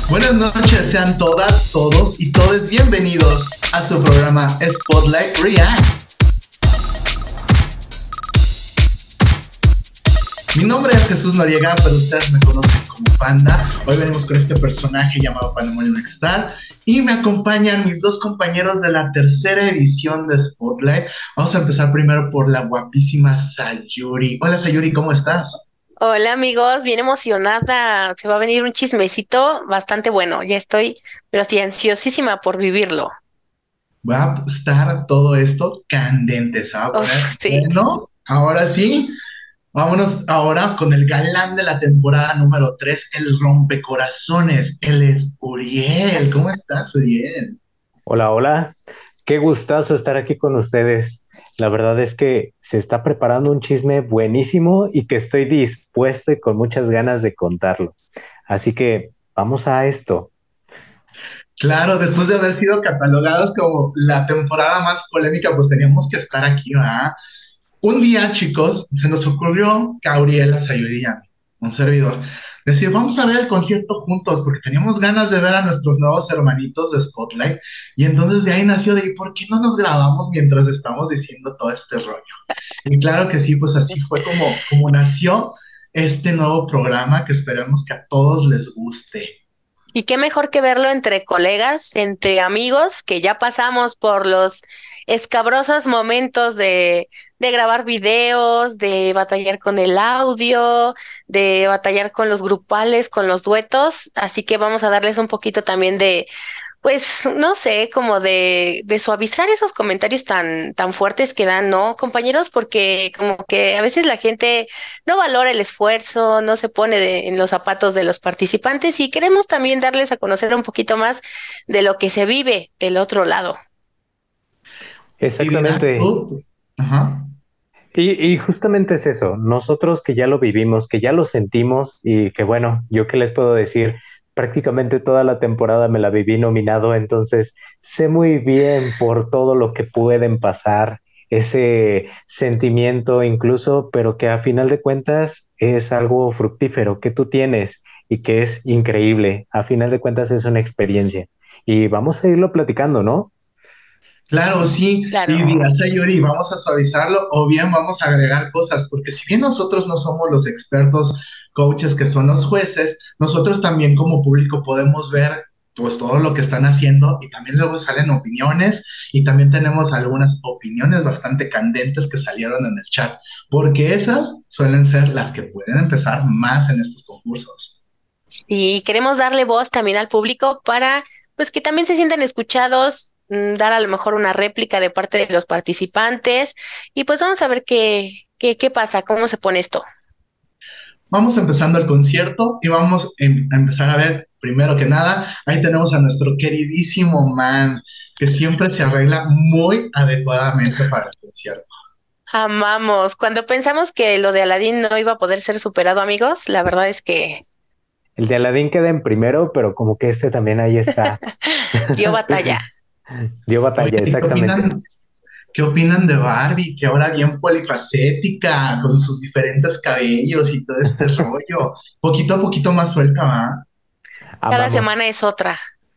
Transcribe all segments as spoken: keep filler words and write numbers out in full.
Buenas noches, sean todas, todos y todes bienvenidos a su programa Spotlight React. Mi nombre es Jesús Noriega, pero ustedes me conocen como Panda. Hoy venimos con este personaje llamado Pandemonium Star y me acompañan mis dos compañeros de la tercera edición de Spotlight. Vamos a empezar primero por la guapísima Sayuri. Hola Sayuri, ¿cómo estás? Hola amigos, bien emocionada. Se va a venir un chismecito bastante bueno. Ya estoy, pero sí, ansiosísima por vivirlo. Va a estar todo esto candente, se va a poner Uf, sí. bueno. Ahora sí, vámonos ahora con el galán de la temporada número tres, el rompecorazones. Él es Uriel. ¿Cómo estás, Uriel? Hola, hola. Qué gustazo estar aquí con ustedes. La verdad es que se está preparando un chisme buenísimo y que estoy dispuesto y con muchas ganas de contarlo. Así que vamos a esto. Claro, después de haber sido catalogados como la temporada más polémica, pues teníamos que estar aquí, ¿verdad? Un día, chicos, se nos ocurrió que a Uriel, a Sayuri y a mí, un servidor, decir, vamos a ver el concierto juntos, porque teníamos ganas de ver a nuestros nuevos hermanitos de Spotlight, y entonces de ahí nació de, ¿por qué no nos grabamos mientras estamos diciendo todo este rollo? Y claro que sí, pues así fue como, como nació este nuevo programa que esperemos que a todos les guste. Y qué mejor que verlo entre colegas, entre amigos, que ya pasamos por los escabrosos momentos de, de grabar videos, de batallar con el audio, de batallar con los grupales, con los duetos. Así que vamos a darles un poquito también de pues no sé, como de, de suavizar esos comentarios tan, tan fuertes que dan, ¿no, compañeros? Porque como que a veces la gente no valora el esfuerzo, no se pone de- en los zapatos de los participantes y queremos también darles a conocer un poquito más de lo que se vive del otro lado. Y dirás Exactamente. tú, ajá. Y, y justamente es eso. Nosotros que ya lo vivimos, que ya lo sentimos y que bueno, yo qué les puedo decir, prácticamente toda la temporada me la viví nominado, entonces sé muy bien por todo lo que pueden pasar, ese sentimiento incluso, pero que a final de cuentas es algo fructífero que tú tienes y que es increíble. A final de cuentas es una experiencia. Y vamos a irlo platicando, ¿no? Claro, sí, y Claro. dirás, Sayuri, vamos a suavizarlo o bien vamos a agregar cosas, porque si bien nosotros no somos los expertos coaches que son los jueces, nosotros también como público podemos ver pues todo lo que están haciendo y también luego salen opiniones y también tenemos algunas opiniones bastante candentes que salieron en el chat, porque esas suelen ser las que pueden empezar más en estos concursos. Y queremos darle voz también al público para, pues, que también se sientan escuchados, mm, dar a lo mejor una réplica de parte de los participantes y pues vamos a ver qué, qué, qué pasa, cómo se pone esto. Vamos empezando el concierto y vamos em- a empezar a ver, primero que nada, ahí tenemos a nuestro queridísimo man, que siempre se arregla muy adecuadamente para el concierto. Amamos. Cuando pensamos que lo de Aladdin no iba a poder ser superado, amigos, la verdad es que El de Aladín queda en primero, pero como que este también ahí está. dio batalla. Dio Oye, batalla, ¿y qué exactamente. opinan, qué opinan de Barbie, que ahora bien polifacética, con sus diferentes cabellos y todo este rollo? Poquito a poquito más suelta, ¿va? Cada Amamos, semana es otra.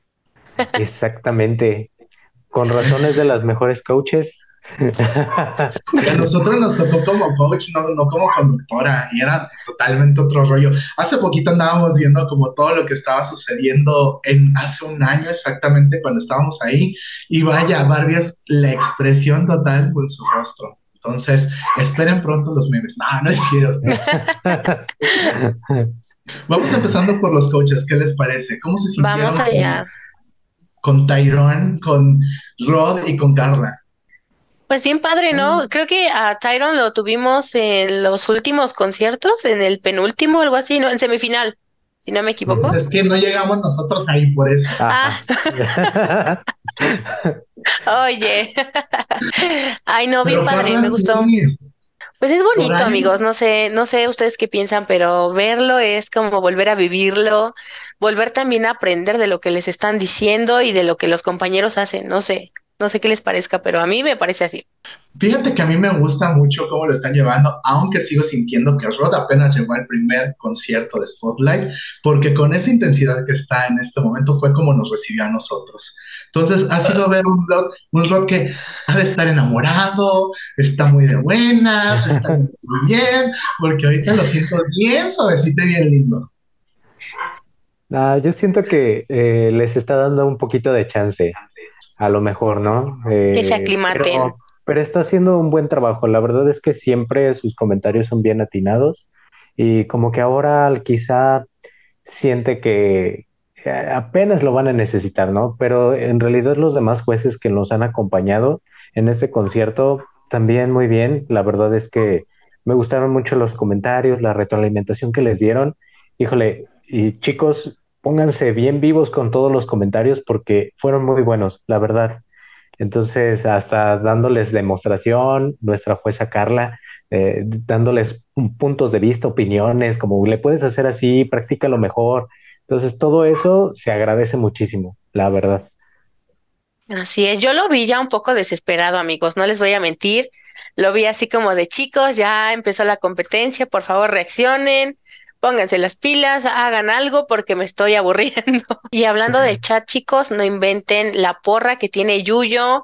exactamente. Con razones de las mejores coaches. Y a nosotros nos tocó como coach, no, no como conductora, y era totalmente otro rollo. Hace poquito andábamos viendo como todo lo que estaba sucediendo en hace un año exactamente cuando estábamos ahí, y vaya, Barbie es la expresión total con su rostro. Entonces, esperen pronto los memes. No, no es cierto. Vamos empezando por los coaches, ¿qué les parece? ¿Cómo se Vamos sintieron con, allá. con Tyrone, con Rod y con Carla? Pues bien padre, ¿no? Creo que a Tyron lo tuvimos en los últimos conciertos, en el penúltimo, algo así, ¿no? En semifinal, si no me Pues equivoco. es que no llegamos nosotros ahí por eso. Ah, Ajá. oye. Ay, no, bien Pero padre, Carla me gustó. sí, Pues es bonito, Soraya, amigos. No sé, no sé ustedes qué piensan, pero verlo es como volver a vivirlo, volver también a aprender de lo que les están diciendo y de lo que los compañeros hacen, no sé. No sé qué les parezca, pero a mí me parece así. Fíjate que a mí me gusta mucho cómo lo están llevando, aunque sigo sintiendo que Rod apenas llegó al primer concierto de Spotlight, porque con esa intensidad que está en este momento fue como nos recibió a nosotros. Entonces ha sido ver un Rod, un Rod que ha de estar enamorado, está muy de buenas, está muy bien, porque ahorita lo siento bien suavecito y bien lindo. Ah, yo siento que eh, les está dando un poquito de chance, a lo mejor, ¿no? Que se Eh, aclimaten. pero, pero está haciendo un buen trabajo. La verdad es que siempre sus comentarios son bien atinados y como que ahora quizá siente que eh, apenas lo van a necesitar, ¿no? Pero en realidad los demás jueces que nos han acompañado en este concierto también muy bien. La verdad es que me gustaron mucho los comentarios, la retroalimentación que les dieron. Híjole, y chicos, pónganse bien vivos con todos los comentarios porque fueron muy buenos, la verdad. Entonces, hasta dándoles demostración, nuestra jueza Carla, eh, dándoles puntos de vista, opiniones, como le puedes hacer así, practícalo mejor. Entonces, todo eso se agradece muchísimo, la verdad. Así es, yo lo vi ya un poco desesperado, amigos, no les voy a mentir. Lo vi así como de chicos, ya empezó la competencia, por favor reaccionen, pónganse las pilas, hagan algo porque me estoy aburriendo. Y hablando del chat, chicos, no inventen la porra que tiene Yuyo,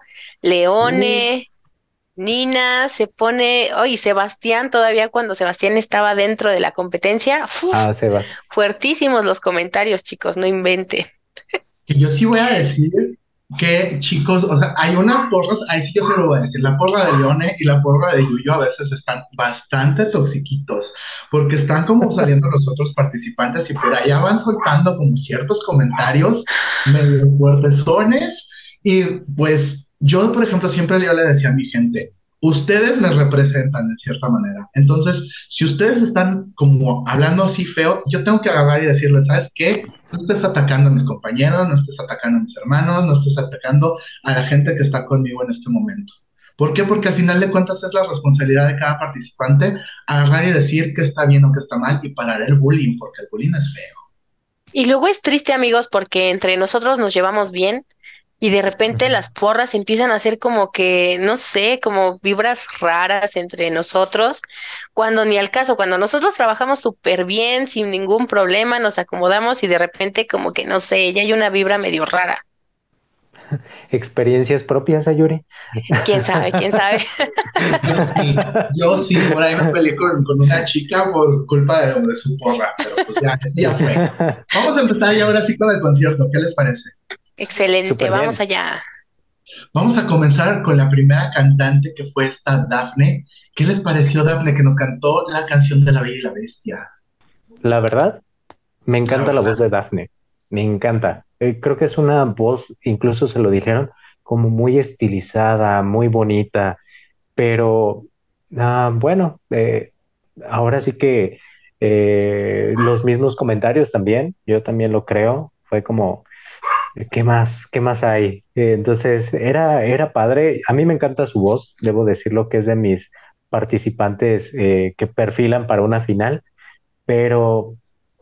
Uh, Leone, Nina, se pone, oye, Sebastián, todavía cuando Sebastián estaba dentro de la competencia, ¡uf! ah, Sebas. Fuertísimos los comentarios, chicos, no inventen. Que yo sí voy a decir que, chicos, o sea, hay unas porras, ahí sí yo se lo voy a decir, la porra de Leone y la porra de Yuyo a veces están bastante toxiquitos, porque están como saliendo los otros participantes y por allá van soltando como ciertos comentarios medios fuertesones y pues yo, por ejemplo, siempre yo le decía a mi gente, ustedes me representan de cierta manera, entonces, si ustedes están como hablando así feo, yo tengo que agarrar y decirles, ¿sabes qué? No estés atacando a mis compañeros, no estés atacando a mis hermanos, no estés atacando a la gente que está conmigo en este momento. ¿Por qué? Porque al final de cuentas es la responsabilidad de cada participante agarrar y decir qué está bien o qué está mal y parar el bullying, porque el bullying es feo. Y luego es triste, amigos, porque entre nosotros nos llevamos bien y de repente las porras empiezan a hacer como que, no sé, como vibras raras entre nosotros, cuando ni al caso, cuando nosotros trabajamos súper bien, sin ningún problema, nos acomodamos y de repente como que, no sé, ya hay una vibra medio rara. ¿Experiencias propias, Ayuri? ¿Quién sabe? ¿Quién sabe? Yo sí, yo sí, por ahí me peleé con, con una chica por culpa de, de su porra, pero pues ya, eso ya fue. Vamos a empezar ya ahora sí con el concierto, ¿qué les parece? Excelente, Súper vamos bien. allá. Vamos a comenzar con la primera cantante que fue esta Dafne. ¿Qué les pareció Dafne que nos cantó la canción de la Bella y la Bestia? La verdad, me La encanta la voz verdad. de Daphne, me encanta. Eh, creo que es una voz, incluso se lo dijeron, como muy estilizada, muy bonita, pero ah, bueno, eh, ahora sí que eh, los mismos comentarios también, yo también lo creo, fue como, ¿qué más? ¿Qué más hay? Eh, entonces, era, era padre, a mí me encanta su voz, debo decirlo que es de mis participantes eh, que perfilan para una final, pero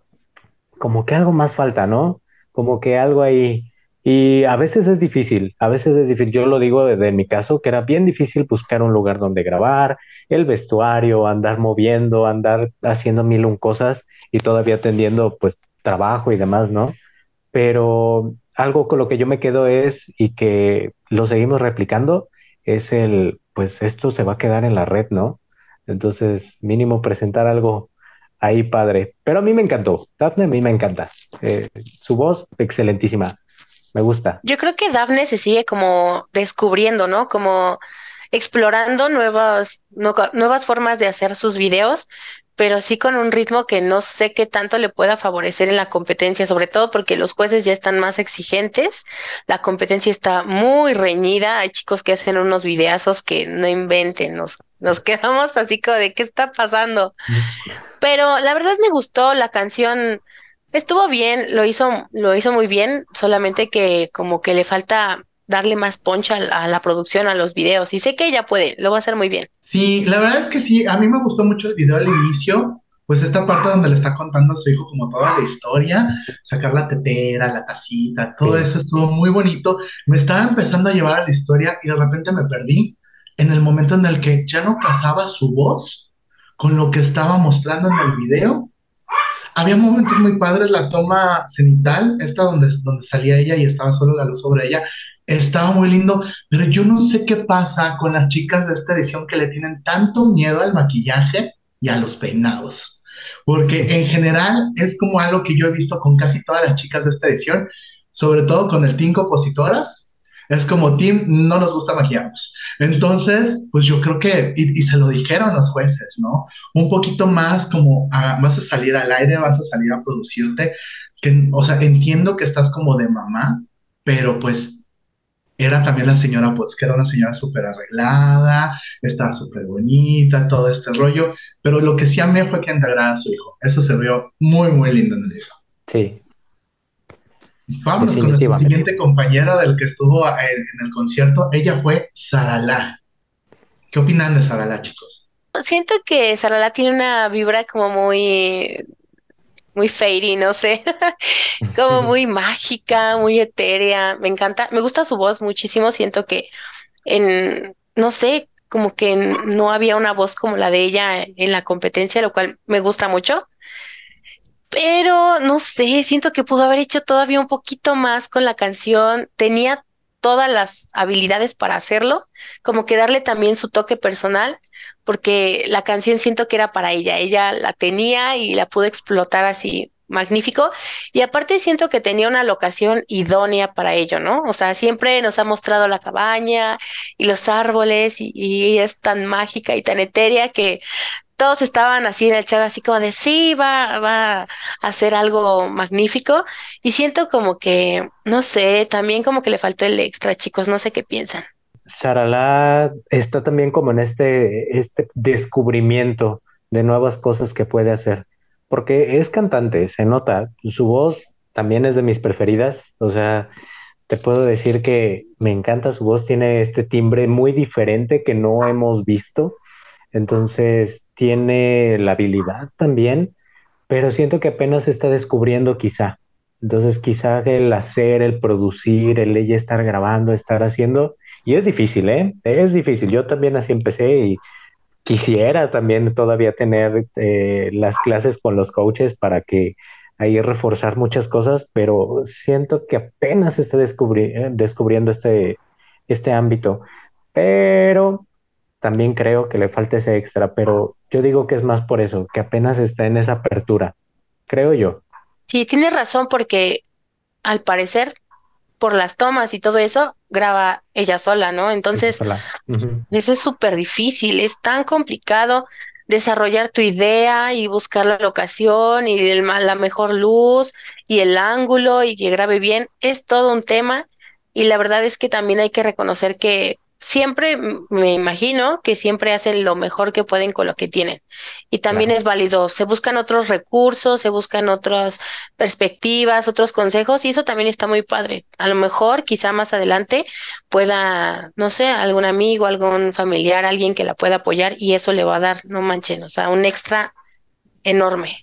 como que algo más falta, ¿no? Como que algo ahí. Y a veces es difícil, a veces es difícil. Yo lo digo de, de mi caso, que era bien difícil buscar un lugar donde grabar, el vestuario, andar moviendo, andar haciendo mil un cosas y todavía atendiendo pues trabajo y demás, ¿no? Pero algo con lo que yo me quedo es, y que lo seguimos replicando, es el, pues esto se va a quedar en la red, ¿no? Entonces, mínimo presentar algo ahí padre. Pero a mí me encantó, Daphne a mí me encanta. Eh, su voz, excelentísima, me gusta. Yo creo que Daphne se sigue como descubriendo, ¿no? Como explorando nuevas, nueva- nuevas formas de hacer sus videos, pero sí con un ritmo que no sé qué tanto le pueda favorecer en la competencia, sobre todo porque los jueces ya están más exigentes, la competencia está muy reñida, hay chicos que hacen unos videazos que no inventen, nos, nos quedamos así como de qué está pasando. Pero la verdad me gustó la canción, estuvo bien, lo hizo, lo hizo muy bien, solamente que como que le falta darle más punch a, la a la producción, a los videos. Y sé que ella puede, lo va a hacer muy bien. Sí, la verdad es que sí, a mí me gustó mucho el video al inicio, pues esta parte donde le está contando a su hijo como toda la historia, sacar la tetera, la tacita, todo Sí. eso estuvo muy bonito. Me estaba empezando a llevar a la historia y de repente me perdí en el momento en el que ya no casaba su voz con lo que estaba mostrando en el video. Había momentos muy padres, la toma cenital, esta donde, donde salía ella y estaba solo la luz sobre ella, estaba muy lindo, pero yo no sé qué pasa con las chicas de esta edición que le tienen tanto miedo al maquillaje y a los peinados, porque en general es como algo que yo he visto con casi todas las chicas de esta edición, sobre todo con el team compositoras, es como team, no nos gusta maquillarnos. Entonces, pues yo creo que, y, y se lo dijeron los jueces, ¿no? Un poquito más como ah, vas a salir al aire, vas a salir a producirte, que, o sea, entiendo que estás como de mamá, pero pues era también la señora Potts, que era una señora súper arreglada, estaba súper bonita, todo este rollo, pero lo que sí amé fue que integrara a su hijo. Eso se vio muy, muy lindo en el libro. Sí, Vámonos con nuestra definitivamente. siguiente compañera del que estuvo en, en el concierto. Ella fue Saralá. ¿Qué opinan de Saralá, chicos? Siento que Salala tiene una vibra como muy, muy fairy, no sé, como muy mágica, muy etérea. Me encanta, me gusta su voz muchísimo. Siento que en, no sé, como que no había una voz como la de ella en la competencia, lo cual me gusta mucho. Pero no sé, siento que pudo haber hecho todavía un poquito más con la canción. Tenía todas las habilidades para hacerlo, como que darle también su toque personal, porque la canción siento que era para ella. Ella la tenía y la pudo explotar así magnífico. Y aparte siento que tenía una locación idónea para ello, ¿no? O sea, siempre nos ha mostrado la cabaña y los árboles y, y ella es tan mágica y tan etérea que todos estaban así en el chat, así como de sí, va, va a hacer algo magnífico. Y siento como que, no sé, también como que le faltó el extra, chicos, no sé qué piensan. Sarala está también como en este, este descubrimiento de nuevas cosas que puede hacer, porque es cantante, se nota, su voz también es de mis preferidas, o sea, te puedo decir que me encanta su voz, tiene este timbre muy diferente que no hemos visto, entonces tiene la habilidad también, pero siento que apenas se está descubriendo quizá. Entonces quizá el hacer, el producir, el ella estar grabando, estar haciendo, y es difícil, ¿eh? Es difícil. Yo también así empecé y quisiera también todavía tener eh, las clases con los coaches para que ahí reforzar muchas cosas, pero siento que apenas se está descubri- eh, descubriendo este, este ámbito. Pero también creo que le falta ese extra, pero yo digo que es más por eso, que apenas está en esa apertura, creo yo. Sí, tienes razón porque al parecer por las tomas y todo eso graba ella sola, ¿no? Ella Entonces, sola. Ujú. eso es súper difícil, es tan complicado desarrollar tu idea y buscar la locación y el ma- la mejor luz y el ángulo y que grabe bien, es todo un tema y la verdad es que también hay que reconocer que siempre, m- me imagino que siempre hacen lo mejor que pueden con lo que tienen y también Claro. es válido, se buscan otros recursos, se buscan otras perspectivas, otros consejos y eso también está muy padre. A lo mejor, quizá más adelante pueda, no sé, algún amigo, algún familiar, alguien que la pueda apoyar y eso le va a dar, no manchen, o sea, un extra enorme.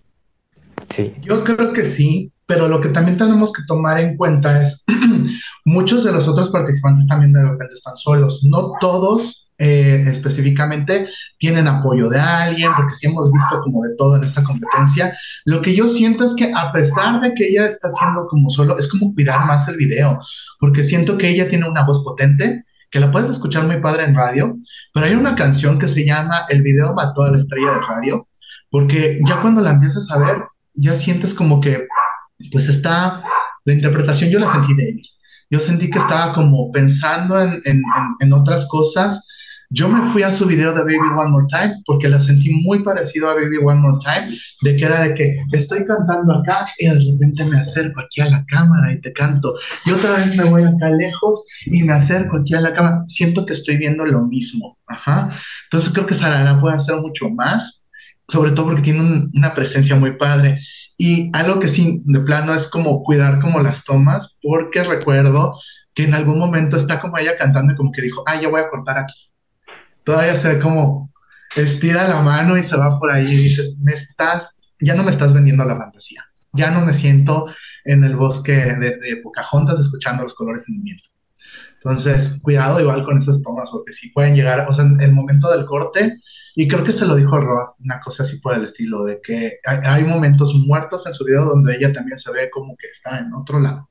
Sí, Yo creo que sí, pero lo que también tenemos que tomar en cuenta es, muchos de los otros participantes también de repente están solos. No todos eh, específicamente tienen apoyo de alguien, porque sí hemos visto como de todo en esta competencia. Lo que yo siento es que a pesar de que ella está haciendo como solo, es como cuidar más el video, porque siento que ella tiene una voz potente, que la puedes escuchar muy padre en radio, pero hay una canción que se llama El video mató a la estrella de radio, porque ya cuando la empiezas a ver, ya sientes como que, pues está, la interpretación yo la sentí de él. Yo sentí que estaba como pensando en, en, en, en otras cosas. Yo me fui a su video de Baby One More Time porque la sentí muy parecido a Baby One More Time, de que era de que estoy cantando acá y de repente me acerco aquí a la cámara y te canto. Y otra vez me voy acá lejos y me acerco aquí a la cámara. Siento que estoy viendo lo mismo. Ajá. Entonces creo que Sarala puede hacer mucho más, sobre todo porque tiene un- una presencia muy padre. Y algo que sí, de plano, es como cuidar como las tomas, porque recuerdo que en algún momento está como ella cantando y como que dijo, ah, ya voy a cortar aquí. Todavía se ve como, estira la mano y se va por ahí y dices, me estás, ya no me estás vendiendo la fantasía, ya no me siento en el bosque de, de Pocahontas escuchando los colores en movimiento. Entonces, cuidado igual con esas tomas, porque sí pueden llegar, o sea, en el momento del corte, y creo que se lo dijo Ross, una cosa así por el estilo, de que hay, hay momentos muertos en su video donde ella también se ve como que está en otro lado.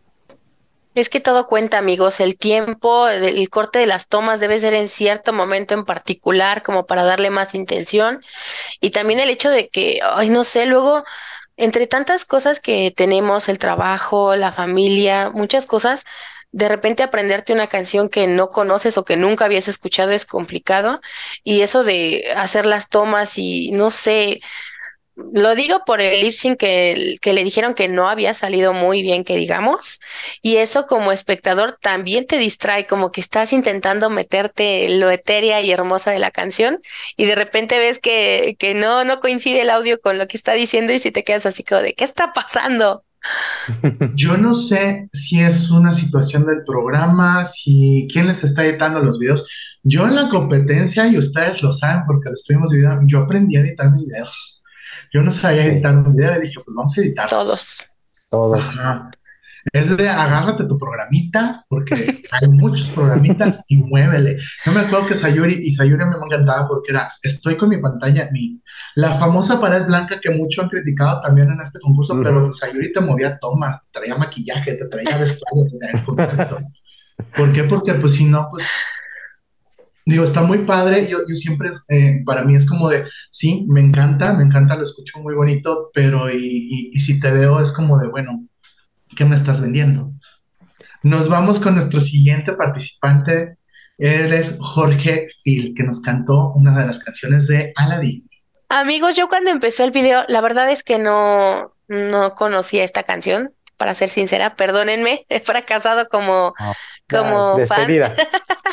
Es que todo cuenta, amigos. El tiempo, el, el corte de las tomas debe ser en cierto momento en particular, como para darle más intención. Y también el hecho de que, ay, no sé, luego, entre tantas cosas que tenemos, el trabajo, la familia, muchas cosas, de repente aprenderte una canción que no conoces o que nunca habías escuchado es complicado. Y eso de hacer las tomas y no sé. Lo digo por el lip sync que, que le dijeron que no había salido muy bien, que digamos, y eso como espectador también te distrae, como que estás intentando meterte en lo etérea y hermosa de la canción, y de repente ves que, que no, no coincide el audio con lo que está diciendo, y si te quedas así como de, ¿qué está pasando? Yo no sé si es una situación del programa, si quién les está editando los videos. Yo en la competencia, y ustedes lo saben porque lo estuvimos viendo, yo aprendí a editar mis videos. Yo no sabía Sí, editar un video y dije, pues vamos a editarlos. Todos. todos. Ajá. Es de agárrate tu programita, porque hay muchos programitas y muévele. Yo me acuerdo que Sayuri, y Sayuri me encantaba porque era, estoy con mi pantalla, mi, la famosa pared blanca que mucho han criticado también en este concurso, pero Ujú. Sayuri te movía tomas, te traía maquillaje, te traía vestuario, te traía el concepto. ¿Por qué? Porque pues si no, pues digo, está muy padre. Yo, yo siempre, eh, para mí es como de, sí, me encanta, me encanta, lo escucho muy bonito, pero y, y, y si te veo es como de, bueno, ¿qué me estás vendiendo? Nos vamos con nuestro siguiente participante. Él es Jorge Phil, que nos cantó una de las canciones de Aladdin. Amigos, yo cuando empezó el video, la verdad es que no, no conocía esta canción, para ser sincera, perdónenme, he fracasado como, Ah, ah, como fan, despedida.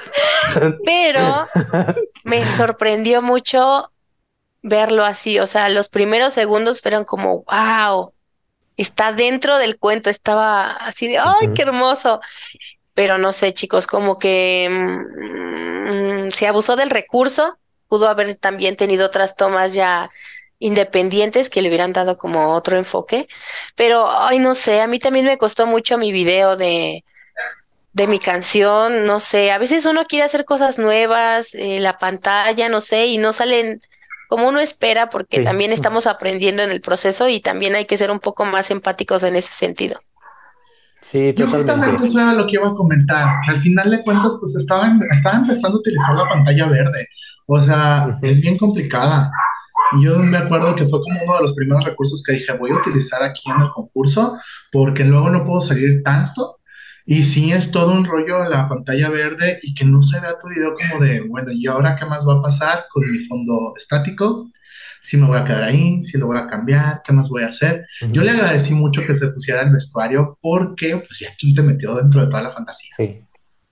pero me sorprendió mucho verlo así, o sea, los primeros segundos fueron como, wow, está dentro del cuento, estaba así de, ay, qué Ujú. hermoso, pero no sé, chicos, como que mm, mm, se abusó del recurso, pudo haber también tenido otras tomas ya independientes que le hubieran dado como otro enfoque, pero, ay, no sé, a mí también me costó mucho mi video de de mi canción, no sé, a veces uno quiere hacer cosas nuevas, eh, la pantalla, no sé, y no salen como uno espera porque Sí, también estamos aprendiendo en el proceso y también hay que ser un poco más empáticos en ese sentido. sí, Yo justamente totalmente. eso era lo que iba a comentar, que al final de cuentas, pues estaba, em- estaba empezando a utilizar la pantalla verde. O sea, Ujú. es bien complicada. Y yo me acuerdo que fue como uno de los primeros recursos que dije, voy a utilizar aquí en el concurso, porque luego no puedo salir tanto. Y sí es todo un rollo la pantalla verde y que no se vea tu video como de, bueno, ¿y ahora qué más va a pasar con mi fondo estático? Si me voy a quedar ahí, si lo voy a cambiar, ¿qué más voy a hacer? Yo le Ujú. agradecí mucho que se pusiera el vestuario porque pues ya te metió dentro de toda la fantasía. Sí.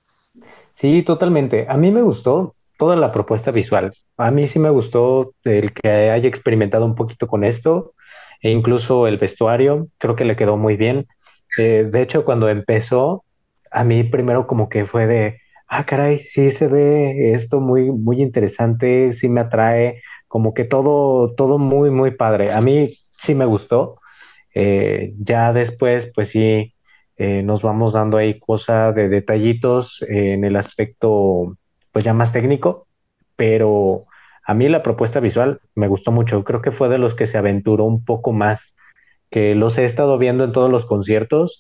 Sí, totalmente. A mí me gustó toda la propuesta visual. A mí sí me gustó el que haya experimentado un poquito con esto e incluso el vestuario, creo que le quedó muy bien. Eh, de hecho, cuando empezó, a mí primero como que fue de, ah, caray, sí se ve esto muy, muy interesante, sí me atrae, como que todo, todo muy, muy padre. A mí sí me gustó. Eh, ya después, pues sí, eh, nos vamos dando ahí cosa de detallitos eh, en el aspecto, pues ya más técnico, pero a mí la propuesta visual me gustó mucho. Creo que fue de los que se aventuró un poco más, que los he estado viendo en todos los conciertos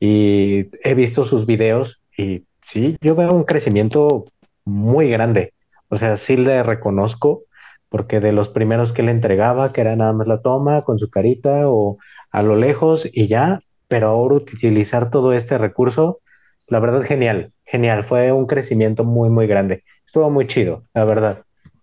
y he visto sus videos y sí, yo veo un crecimiento muy grande. O sea, sí le reconozco porque de los primeros que le entregaba, que era nada más la toma con su carita o a lo lejos y ya, pero ahora utilizar todo este recurso, la verdad, genial, genial. Fue un crecimiento muy, muy grande. Estuvo muy chido, la verdad.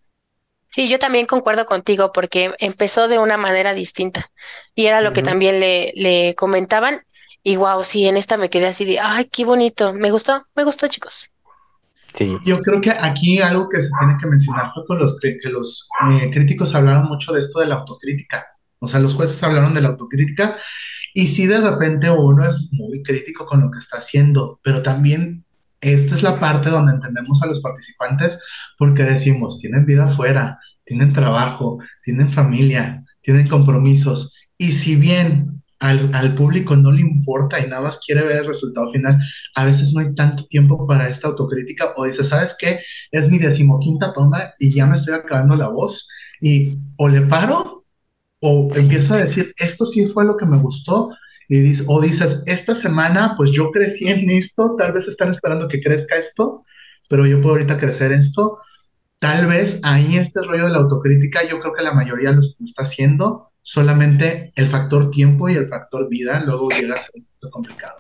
Sí, yo también concuerdo contigo porque empezó de una manera distinta y era lo que Ujú. también le, le comentaban y wow, sí, en esta me quedé así de, ay, qué bonito, me gustó, me gustó, chicos. Sí. Yo creo que aquí algo que se tiene que mencionar fue con los que, que los eh, críticos hablaron mucho de esto de la autocrítica. O sea, los jueces hablaron de la autocrítica y sí de repente uno es muy crítico con lo que está haciendo, pero también esta es la parte donde entendemos a los participantes porque decimos, tienen vida afuera, tienen trabajo, tienen familia, tienen compromisos. Y si bien al, al público no le importa y nada más quiere ver el resultado final, a veces no hay tanto tiempo para esta autocrítica o dice, ¿sabes qué? Es mi decimoquinta toma y ya me estoy acabando la voz y o le paro o Sí. empiezo a decir, esto sí fue lo que me gustó, y dices, o dices, esta semana pues yo crecí en esto, tal vez están esperando que crezca esto, pero yo puedo ahorita crecer en esto. Tal vez ahí este rollo de la autocrítica, yo creo que la mayoría lo está haciendo, solamente el factor tiempo y el factor vida luego llega a ser un poquito complicado.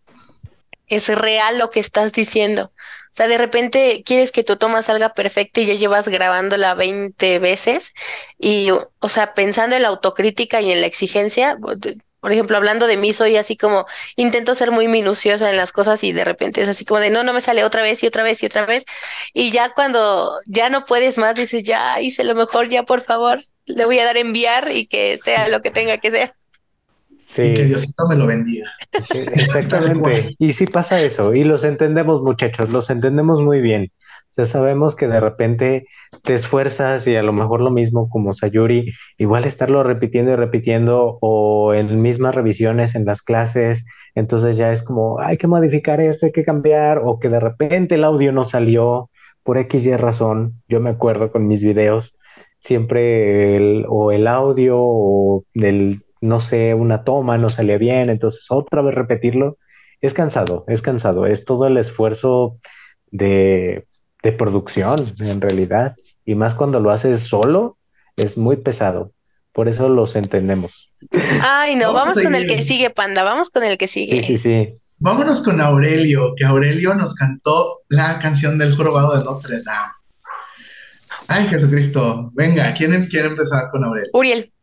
Es real lo que estás diciendo. O sea, de repente quieres que tu toma salga perfecta y ya llevas grabándola veinte veces y, o o sea, pensando en la autocrítica y en la exigencia, bo- de- por ejemplo, hablando de mí, soy así como, intento ser muy minuciosa en las cosas y de repente es así como de, no, no me sale otra vez y otra vez y otra vez. Y ya cuando ya no puedes más, dices, ya hice lo mejor, ya por favor, le voy a dar enviar y que sea lo que tenga que ser. Y que Sí, Diosito me lo bendiga, sí, tal exactamente. cual. Y sí pasa eso, y los entendemos, muchachos, los entendemos muy bien. O sea, sabemos que de repente te esfuerzas y a lo mejor lo mismo como Sayuri, igual estarlo repitiendo y repitiendo o en mismas revisiones en las clases, entonces ya es como, hay que modificar esto, hay que cambiar, o que de repente el audio no salió por X y razón. Yo me acuerdo con mis videos, siempre el, o el audio o del, no sé, una toma no salía bien, entonces otra vez repetirlo, es cansado, es cansado, es todo el esfuerzo de, de producción en realidad, y más cuando lo haces solo, es muy pesado, por eso los entendemos. Ay, no, Vamos a vamos con el que seguir. sigue, Panda, vamos con el que Sí, sí, sigue. sí. Vámonos con Aurelio, que Aurelio nos cantó la canción del jorobado de Notre Dame. Ay, Jesucristo. Venga, ¿quién quiere empezar con Aurelio? Uriel.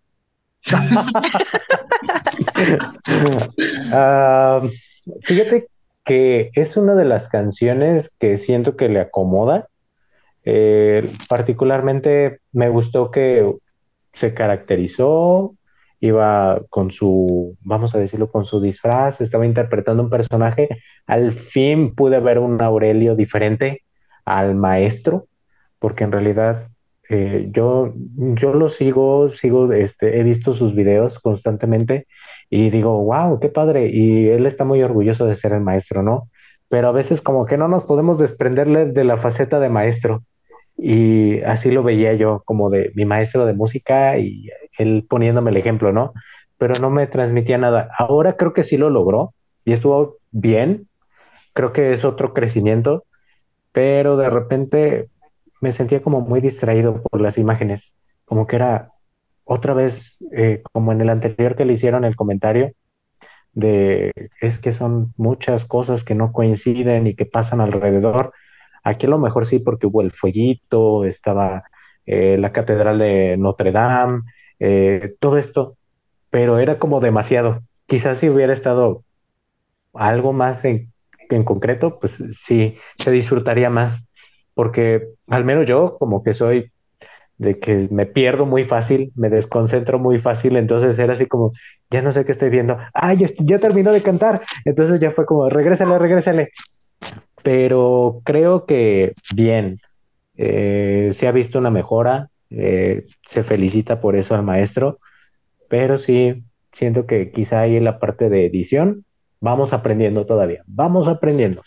Ah, fíjate que es una de las canciones que siento que le acomoda. Eh, particularmente me gustó que se caracterizó, iba con su, vamos a decirlo, con su disfraz, estaba interpretando un personaje. Al fin pude ver un Aurelio diferente al maestro, porque en realidad eh, yo, yo lo sigo, sigo, este, he visto sus videos constantemente y digo, wow, qué padre, y él está muy orgulloso de ser el maestro, ¿no? Pero a veces como que no nos podemos desprenderle de la faceta de maestro. Y así lo veía yo, como de mi maestro de música y él poniéndome el ejemplo, ¿no? Pero no me transmitía nada. Ahora creo que sí lo logró y estuvo bien. Creo que es otro crecimiento, pero de repente me sentía como muy distraído por las imágenes, como que era otra vez, eh, como en el anterior que le hicieron el comentario, de es que son muchas cosas que no coinciden y que pasan alrededor. Aquí a lo mejor sí, porque hubo el fueguito, estaba eh, la Catedral de Notre Dame, eh, todo esto, pero era como demasiado. Quizás si hubiera estado algo más en, en concreto, pues sí, se disfrutaría más, porque al menos yo como que soy de que me pierdo muy fácil, me desconcentro muy fácil, entonces era así como, ya no sé qué estoy viendo, ay, ya, ya terminó de cantar, entonces ya fue como, regrésale, regrésale, pero creo que bien, eh, se ha visto una mejora, eh, se felicita por eso al maestro, pero sí, siento que quizá ahí en la parte de edición vamos aprendiendo todavía, vamos aprendiendo.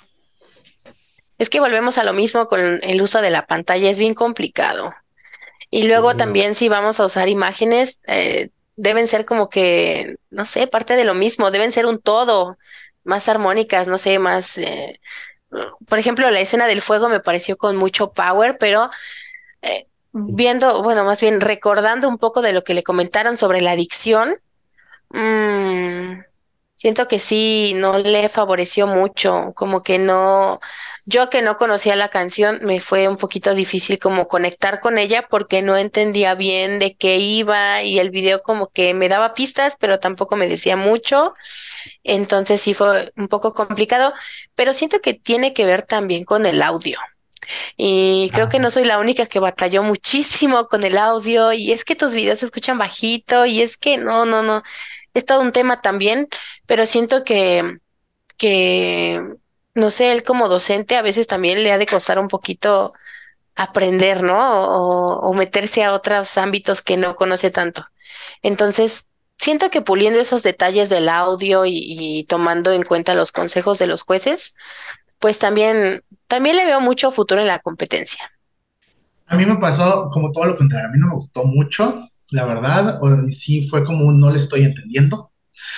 Es que volvemos a lo mismo con el uso de la pantalla, es bien complicado. Y luego Sí, también si vamos a usar imágenes, eh, deben ser como que, no sé, parte de lo mismo, deben ser un todo, más armónicas, no sé, más... eh, por ejemplo, la escena del fuego me pareció con mucho power, pero eh, viendo, bueno, más bien recordando un poco de lo que le comentaron sobre la adicción. Mm, siento que sí, no le favoreció mucho, como que no, yo que no conocía la canción, me fue un poquito difícil como conectar con ella porque no entendía bien de qué iba y el video como que me daba pistas, pero tampoco me decía mucho, entonces sí fue un poco complicado, pero siento que tiene que ver también con el audio. Y creo que no soy la única que batalló muchísimo con el audio y es que tus videos se escuchan bajito y es que no, no, no, es todo un tema también, pero siento que, que no sé, él como docente a veces también le ha de costar un poquito aprender, ¿no? O, o meterse a otros ámbitos que no conoce tanto. Entonces, siento que puliendo esos detalles del audio y, y tomando en cuenta los consejos de los jueces, pues también, también le veo mucho futuro en la competencia. A mí me pasó como todo lo contrario, a mí no me gustó mucho, la verdad, o, y sí fue como un no le estoy entendiendo.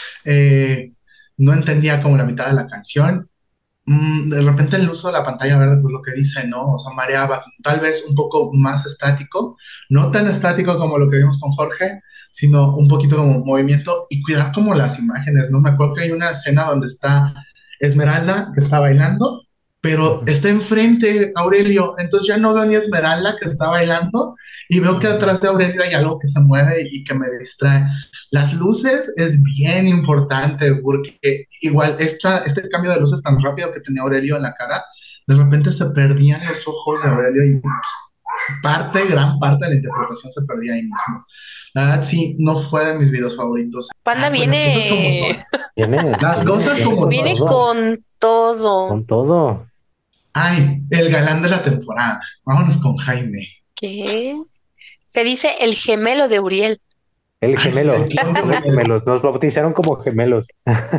Eh, no entendía como la mitad de la canción. Mm, de repente el uso de la pantalla verde, pues lo que dice, ¿no? O sea, mareaba, tal vez un poco más estático, no tan estático como lo que vimos con Jorge, sino un poquito como movimiento y cuidar como las imágenes, ¿no? Me acuerdo que hay una escena donde está Esmeralda que está bailando, pero Ujú, está enfrente Aurelio, entonces ya no veo ni Esmeralda que está bailando y veo que ujú. atrás de Aurelio hay algo que se mueve y que me distrae. Las luces es bien importante porque igual esta, este cambio de luces tan rápido que tenía Aurelio en la cara, de repente se perdían los ojos de Aurelio y parte, gran parte de la interpretación se perdía ahí mismo. La verdad, sí, no fue de mis videos favoritos. Panda Ay, pues las cosas como viene, son. Viene, Las viene, cosas viene como con son, viene chicos. todo, con todo. con todo. Ay, el galán de la temporada. Vámonos con Jaime. ¿Qué? Se dice el gemelo de Uriel. El Ay, sí, el gemelo, clon de somos Uriel. gemelos, nos bautizaron como gemelos.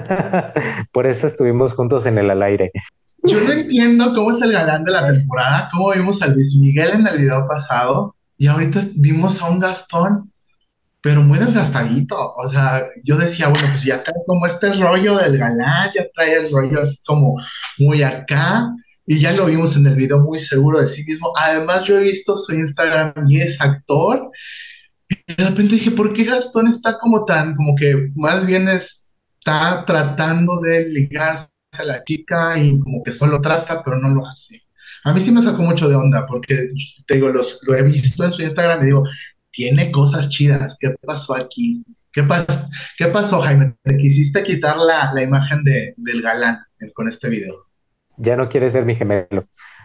Por eso estuvimos juntos en el al aire. Yo no entiendo cómo es el galán de la temporada, cómo vimos a Luis Miguel en el video pasado y ahorita vimos a un Gastón, pero muy desgastadito. O sea, yo decía, bueno, pues ya trae como este rollo del galán, ya trae el rollo así como muy acá y ya lo vimos en el video muy seguro de sí mismo. Además, yo he visto su Instagram y es actor. Y de repente dije, ¿por qué Gastón está como tan, como que más bien está tratando de ligarse a la chica y como que solo trata, pero no lo hace? A mí sí me sacó mucho de onda porque, te digo, los, lo he visto en su Instagram y digo, tiene cosas chidas, ¿qué pasó aquí? ¿Qué, pas- ¿Qué pasó, Jaime? ¿Te quisiste quitar la, la imagen de, del galán eh, con este video? Ya no quiere ser mi gemelo.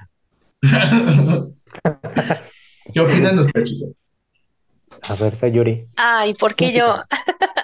¿Qué opinan ustedes, chicos? A ver, Sayuri, Ay, ¿por qué yo? platícame.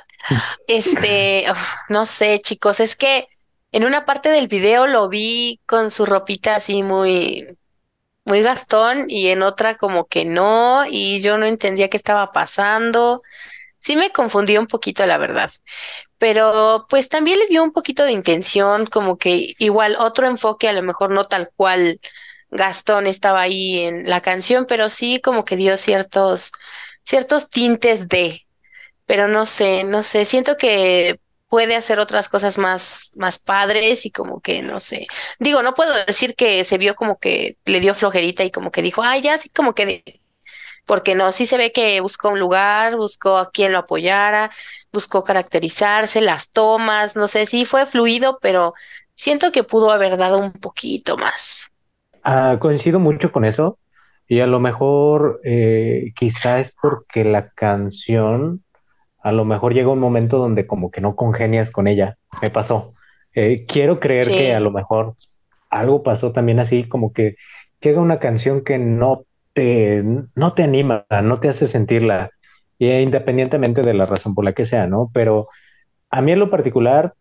Este, uf, no sé, chicos, es que en una parte del video lo vi con su ropita así muy, muy Gastón y en otra como que no, y yo no entendía qué estaba pasando. Sí me confundió un poquito, la verdad, pero pues también le dio un poquito de intención, como que igual otro enfoque, a lo mejor no tal cual Gastón estaba ahí en la canción, pero sí como que dio ciertos, ciertos tintes de, pero no sé, no sé, siento que puede hacer otras cosas más, más padres y como que no sé. Digo, no puedo decir que se vio como que le dio flojerita y como que dijo, ay, ya, sí, como que de- porque no, sí se ve que buscó un lugar, buscó a quien lo apoyara, buscó caracterizarse, las tomas, no sé, sí fue fluido, pero siento que pudo haber dado un poquito más. Ah, coincido mucho con eso y a lo mejor eh, quizá es porque la canción, a lo mejor llega un momento donde como que no congenias con ella. Me pasó. Eh, quiero creer que a Sí. lo mejor algo pasó también así, como que llega una canción que no te, no te anima, no te hace sentirla, e independientemente de la razón por la que sea, ¿no? Pero a mí en lo particular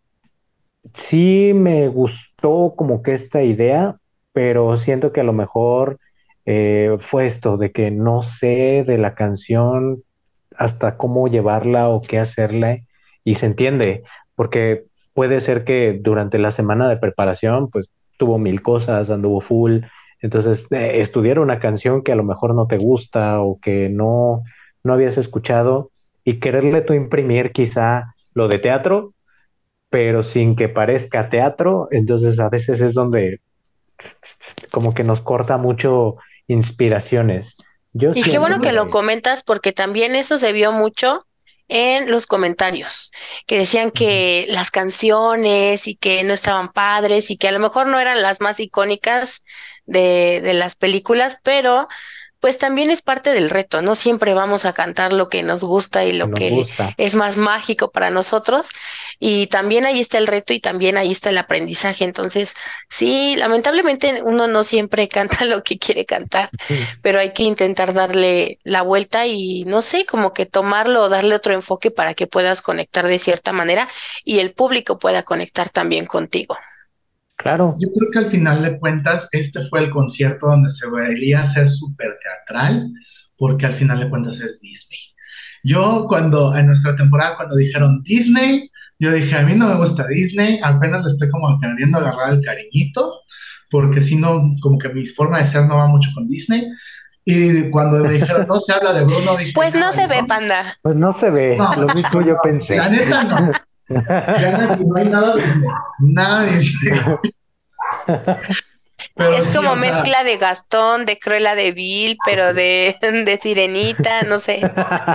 sí me gustó como que esta idea, pero siento que a lo mejor eh, fue esto de que no sé de la canción hasta cómo llevarla o qué hacerle y se entiende, porque puede ser que durante la semana de preparación pues tuvo mil cosas, anduvo full, entonces eh, estudiar una canción que a lo mejor no te gusta o que no, no habías escuchado y quererle tú imprimir quizá lo de teatro pero sin que parezca teatro, entonces a veces es donde como que nos corta mucho inspiraciones. Yo Y qué Yo bueno siento que no lo que comentas porque también eso se vio mucho en los comentarios, que decían que las canciones y que no estaban padres y que a lo mejor no eran las más icónicas de, de las películas, pero pues también es parte del reto, no siempre vamos a cantar lo que nos gusta y lo nos que gusta. es más mágico para nosotros y también ahí está el reto y también ahí está el aprendizaje, entonces sí, lamentablemente uno no siempre canta lo que quiere cantar pero hay que intentar darle la vuelta y no sé, como que tomarlo o darle otro enfoque para que puedas conectar de cierta manera y el público pueda conectar también contigo. Claro, Yo creo que al final de cuentas, este fue el concierto donde se veía ser súper teatral, porque al final de cuentas es Disney. Yo cuando, en nuestra temporada, cuando dijeron Disney, yo dije, a mí no me gusta Disney, apenas le estoy como queriendo agarrar el cariñito, porque si no, como que mi forma de ser no va mucho con Disney. Y cuando me dijeron, no se habla de Bruno, dije, Pues ya no se ve, valió. panda. pues no se ve, No, lo mismo pues yo no, la pensé. neta no. Ya no, no hay nada Disney, nada Disney. Pero Es sí, como o sea, mezcla de Gastón, de Cruella de Vil, pero de, de Sirenita, no sé.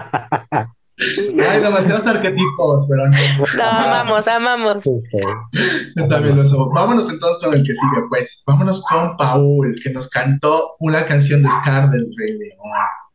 hay demasiados arquetipos, pero no. No, O sea, amamos, amamos. Justo, yo nada también lo más. somos. Vámonos entonces con el que sigue, pues. Vámonos con Paul, que nos cantó una canción de Scar del Rey León.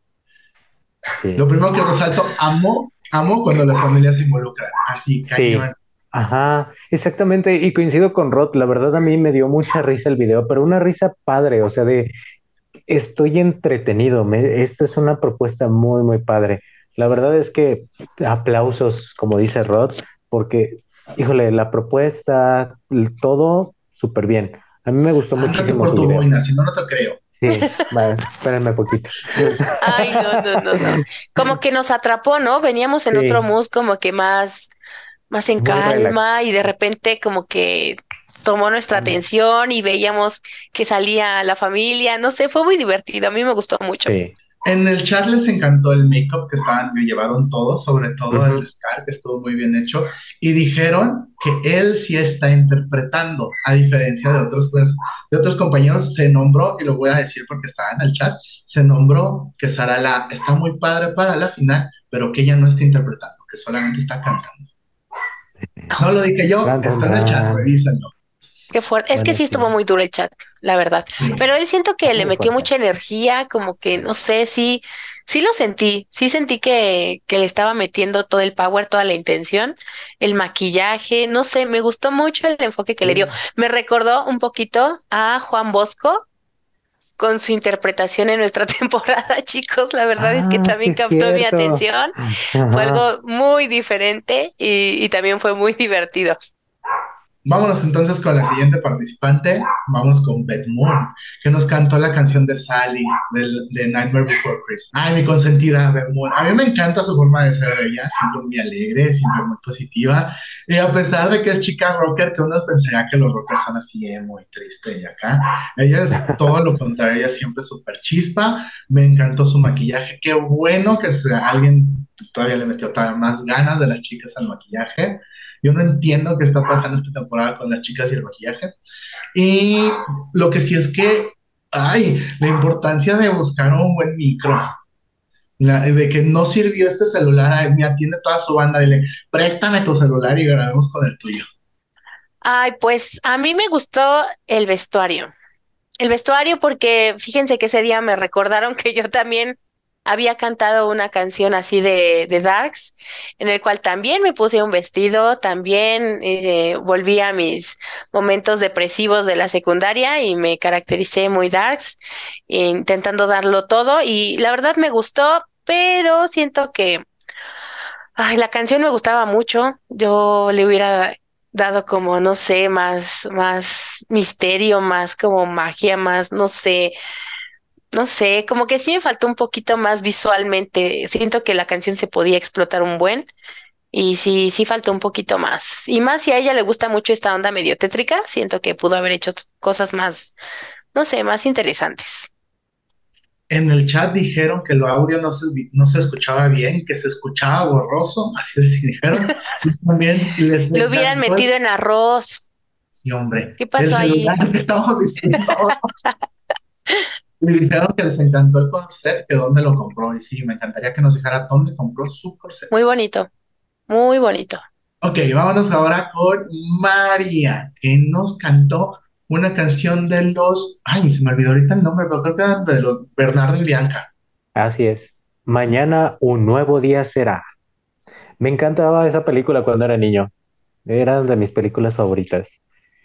Lo Sí, primero que resalto, amo, amo cuando las familias se involucran. Así, sí, cañón. ajá, exactamente. Y coincido con Rod, la verdad a mí me dio mucha risa el video, pero una risa padre, o sea, de estoy entretenido. Me- esto es una propuesta muy, muy padre. La verdad es que aplausos, como dice Rod, porque, híjole, la propuesta, el todo, súper bien. A mí me gustó Ándate muchísimo por su tu video. boina, si no, no te creo. Sí, va, espérenme poquito. Ay, no, no, no, no. Como que nos atrapó, ¿no? Veníamos en otro Sí, mood como que más, más en muy relax. calma y de repente como que tomó nuestra atención y veíamos que salía la familia. No sé, fue muy divertido. A mí me gustó mucho. Sí. En el chat les encantó el make-up que estaban, que llevaron todos, sobre todo el Ujú. de Scar, que estuvo muy bien hecho, y dijeron que él sí está interpretando, a diferencia de otros, pues, de otros compañeros, se nombró, y lo voy a decir porque estaba en el chat, se nombró que Sarala está muy padre para la final, pero que ella no está interpretando, que solamente está cantando. No lo dije yo, Tan, tan, está en el chat, tan. revísenlo. Qué fuerte. Es que Bueno, sí estuvo sí, muy duro el chat, la verdad. Sí. Pero él siento que le muy metió fuerte. mucha energía, como que, no sé, sí, sí lo sentí. Sí sentí que, que le estaba metiendo todo el power, toda la intención, el maquillaje, no sé, me gustó mucho el enfoque que le dio. Sí. Me recordó un poquito a Juan Bosco con su interpretación en nuestra temporada, chicos. La verdad es que Ah, sí también es captó mi cierto. atención. Fue Ajá. algo muy diferente y, y también fue muy divertido. Vámonos entonces con la siguiente participante. Vamos con Beth Moon, que nos cantó la canción de Sally del, de Nightmare Before Christmas. Ay, mi consentida Beth Moon. A mí me encanta su forma de ser ella, siempre muy alegre, siempre muy positiva. Y a pesar de que es chica rocker, que uno pensaría que los rockers son así, eh, muy tristes y acá. Ella es todo lo contrario, ella siempre súper chispa. Me encantó su maquillaje. Qué bueno que sea, alguien todavía le metió todavía más ganas de las chicas al maquillaje. Yo no entiendo qué está pasando esta temporada con las chicas y el maquillaje. Y lo que sí es que, ay, la importancia de buscar un buen micro. La- de que no sirvió este celular, ay, me atiende toda su banda, dile, préstame tu celular y grabemos con el tuyo. Ay, pues a mí me gustó el vestuario. El vestuario porque fíjense que ese día me recordaron que yo también había cantado una canción así de, de Darks, en el cual también me puse un vestido, también eh, volví a mis momentos depresivos de la secundaria y me caractericé muy Darks, intentando darlo todo y la verdad me gustó, pero siento que ay, la canción me gustaba mucho. Yo le hubiera dado como, no sé, más, más misterio, más como magia, más, no sé, no sé, como que sí me faltó un poquito más visualmente. Siento que la canción se podía explotar un buen y sí, sí faltó un poquito más. Y más si a ella le gusta mucho esta onda medio tétrica, siento que pudo haber hecho t- cosas más, no sé, más interesantes. En el chat dijeron que el audio no se, no se escuchaba bien, que se escuchaba borroso, así les dijeron. Y también les Lo hubieran encantó el... metido en arroz. Sí, hombre, ¿Qué el pasó celular ahí? que estamos diciendo. Y dijeron que les encantó el corset, que dónde lo compró. Y sí, me encantaría que nos dijera dónde compró su corset. Muy bonito, muy bonito. Ok, vámonos ahora con María, que nos cantó una canción de los... Ay, se me olvidó ahorita el nombre, pero creo que era de los Bernardo y Bianca. Así es. Mañana un nuevo día será. Me encantaba esa película cuando era niño. Era de mis películas favoritas.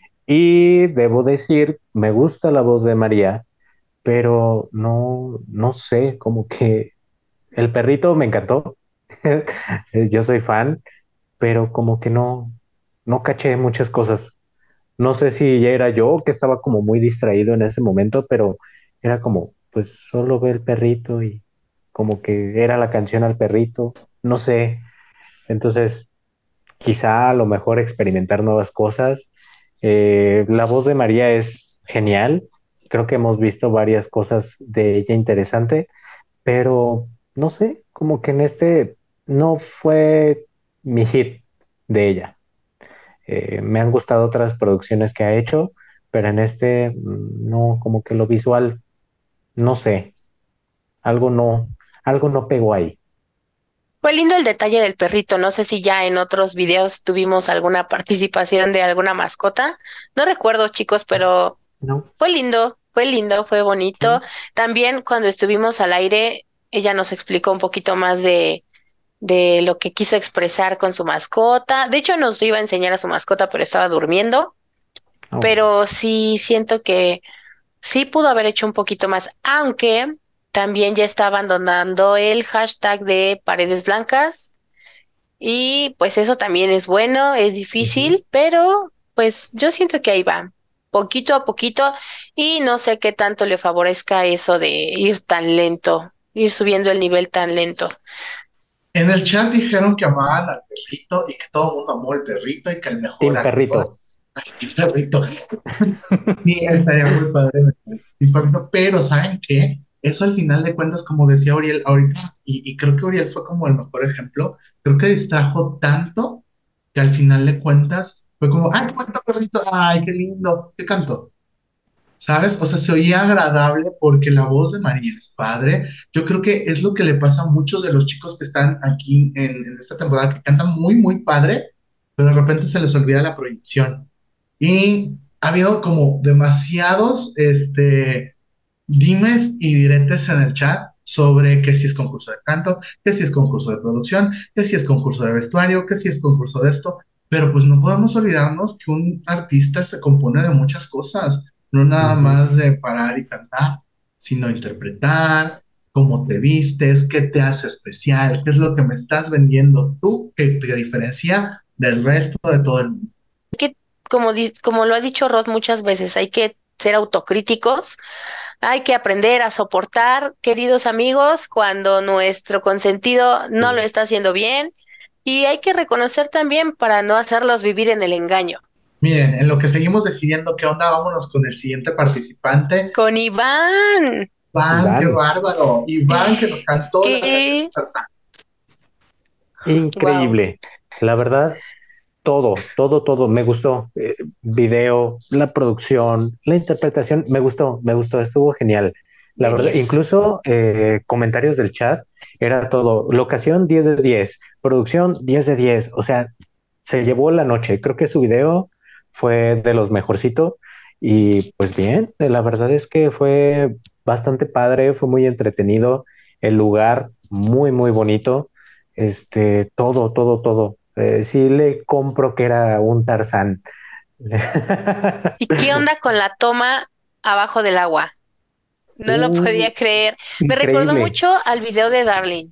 Y debo decir, me gusta la voz de María, pero no, no sé, como que el perrito me encantó. Yo soy fan, pero como que no, no caché muchas cosas. No sé si ya era yo que estaba como muy distraído en ese momento, pero era como, pues solo ve el perrito y como que era la canción al perrito, no sé. Entonces, quizá a lo mejor experimentar nuevas cosas. Eh, la voz de María es genial. Creo que hemos visto varias cosas de ella interesante, pero no sé, como que en este no fue mi hit de ella. Eh, me han gustado otras producciones que ha hecho, pero en este mm, no, como que lo visual, no sé, algo no, algo no pegó ahí. Fue lindo el detalle del perrito. No sé si ya en otros videos tuvimos alguna participación de alguna mascota. No recuerdo, chicos, pero No, fue lindo, fue lindo, fue bonito. sí. También cuando estuvimos al aire, ella nos explicó un poquito más de, de lo que quiso expresar con su mascota. De hecho, nos iba a enseñar a su mascota, pero estaba durmiendo. Oh, bueno. Pero sí siento que sí pudo haber hecho un poquito más, aunque también ya está abandonando el hashtag de paredes blancas y pues eso también es bueno, es Ujú. difícil, pero pues yo siento que ahí va, poquito a poquito y no sé qué tanto le favorezca eso de ir tan lento, ir subiendo el nivel tan lento. En el chat dijeron que amaban al perrito y que todo el mundo amó al perrito y que el mejor Team actor Perrito. el perrito. Sí, estaría muy padre, me parece. Y por ejemplo, pero ¿saben qué? Eso al final de cuentas, como decía Uriel ahorita, y, y creo que Uriel fue como el mejor ejemplo, creo que distrajo tanto que al final de cuentas fue como, ay, qué bonito perrito, ay, qué lindo, qué canto. ¿Sabes? O sea, se oía agradable porque la voz de María es padre. Yo creo que es lo que le pasa a muchos de los chicos que están aquí en, en esta temporada, que cantan muy, muy padre, pero de repente se les olvida la proyección. Y ha habido como demasiados, este, dimes y diretes en el chat sobre que si es concurso de canto, que si es concurso de producción, que si es concurso de vestuario, que si es concurso de esto, pero pues no podemos olvidarnos que un artista se compone de muchas cosas, no nada Ujú. más de parar y cantar, sino interpretar, cómo te vistes, qué te hace especial, qué es lo que me estás vendiendo tú que te diferencia del resto de todo el mundo. Que como, di- como lo ha dicho Rod muchas veces, hay que ser autocríticos. Hay que aprender a soportar, queridos amigos, cuando nuestro consentido no lo Sí. está haciendo bien y hay que reconocer también para no hacerlos vivir en el engaño. Miren, en lo que seguimos decidiendo qué onda, vámonos con el siguiente participante. Con Iván, Iván, qué Iván, bárbaro. Iván que nos cantó la canción de que, Tarzán. wow, increíble. La verdad, todo, todo, todo, me gustó. Eh, video, la producción, la interpretación, me gustó, me gustó, estuvo genial. La de verdad, diez. incluso eh, comentarios del chat, era todo. Locación diez de diez, producción diez de diez. O sea, se llevó la noche. Creo que su video fue de los mejorcitos. Y pues bien, eh, la verdad es que fue bastante padre, fue muy entretenido. El lugar muy, muy bonito. Este, todo, todo, todo. Eh, sí le compro que era un Tarzán. ¿Y qué onda con la toma abajo del agua? No lo Uh, podía creer. Me recordó increíble. mucho al video de Darling,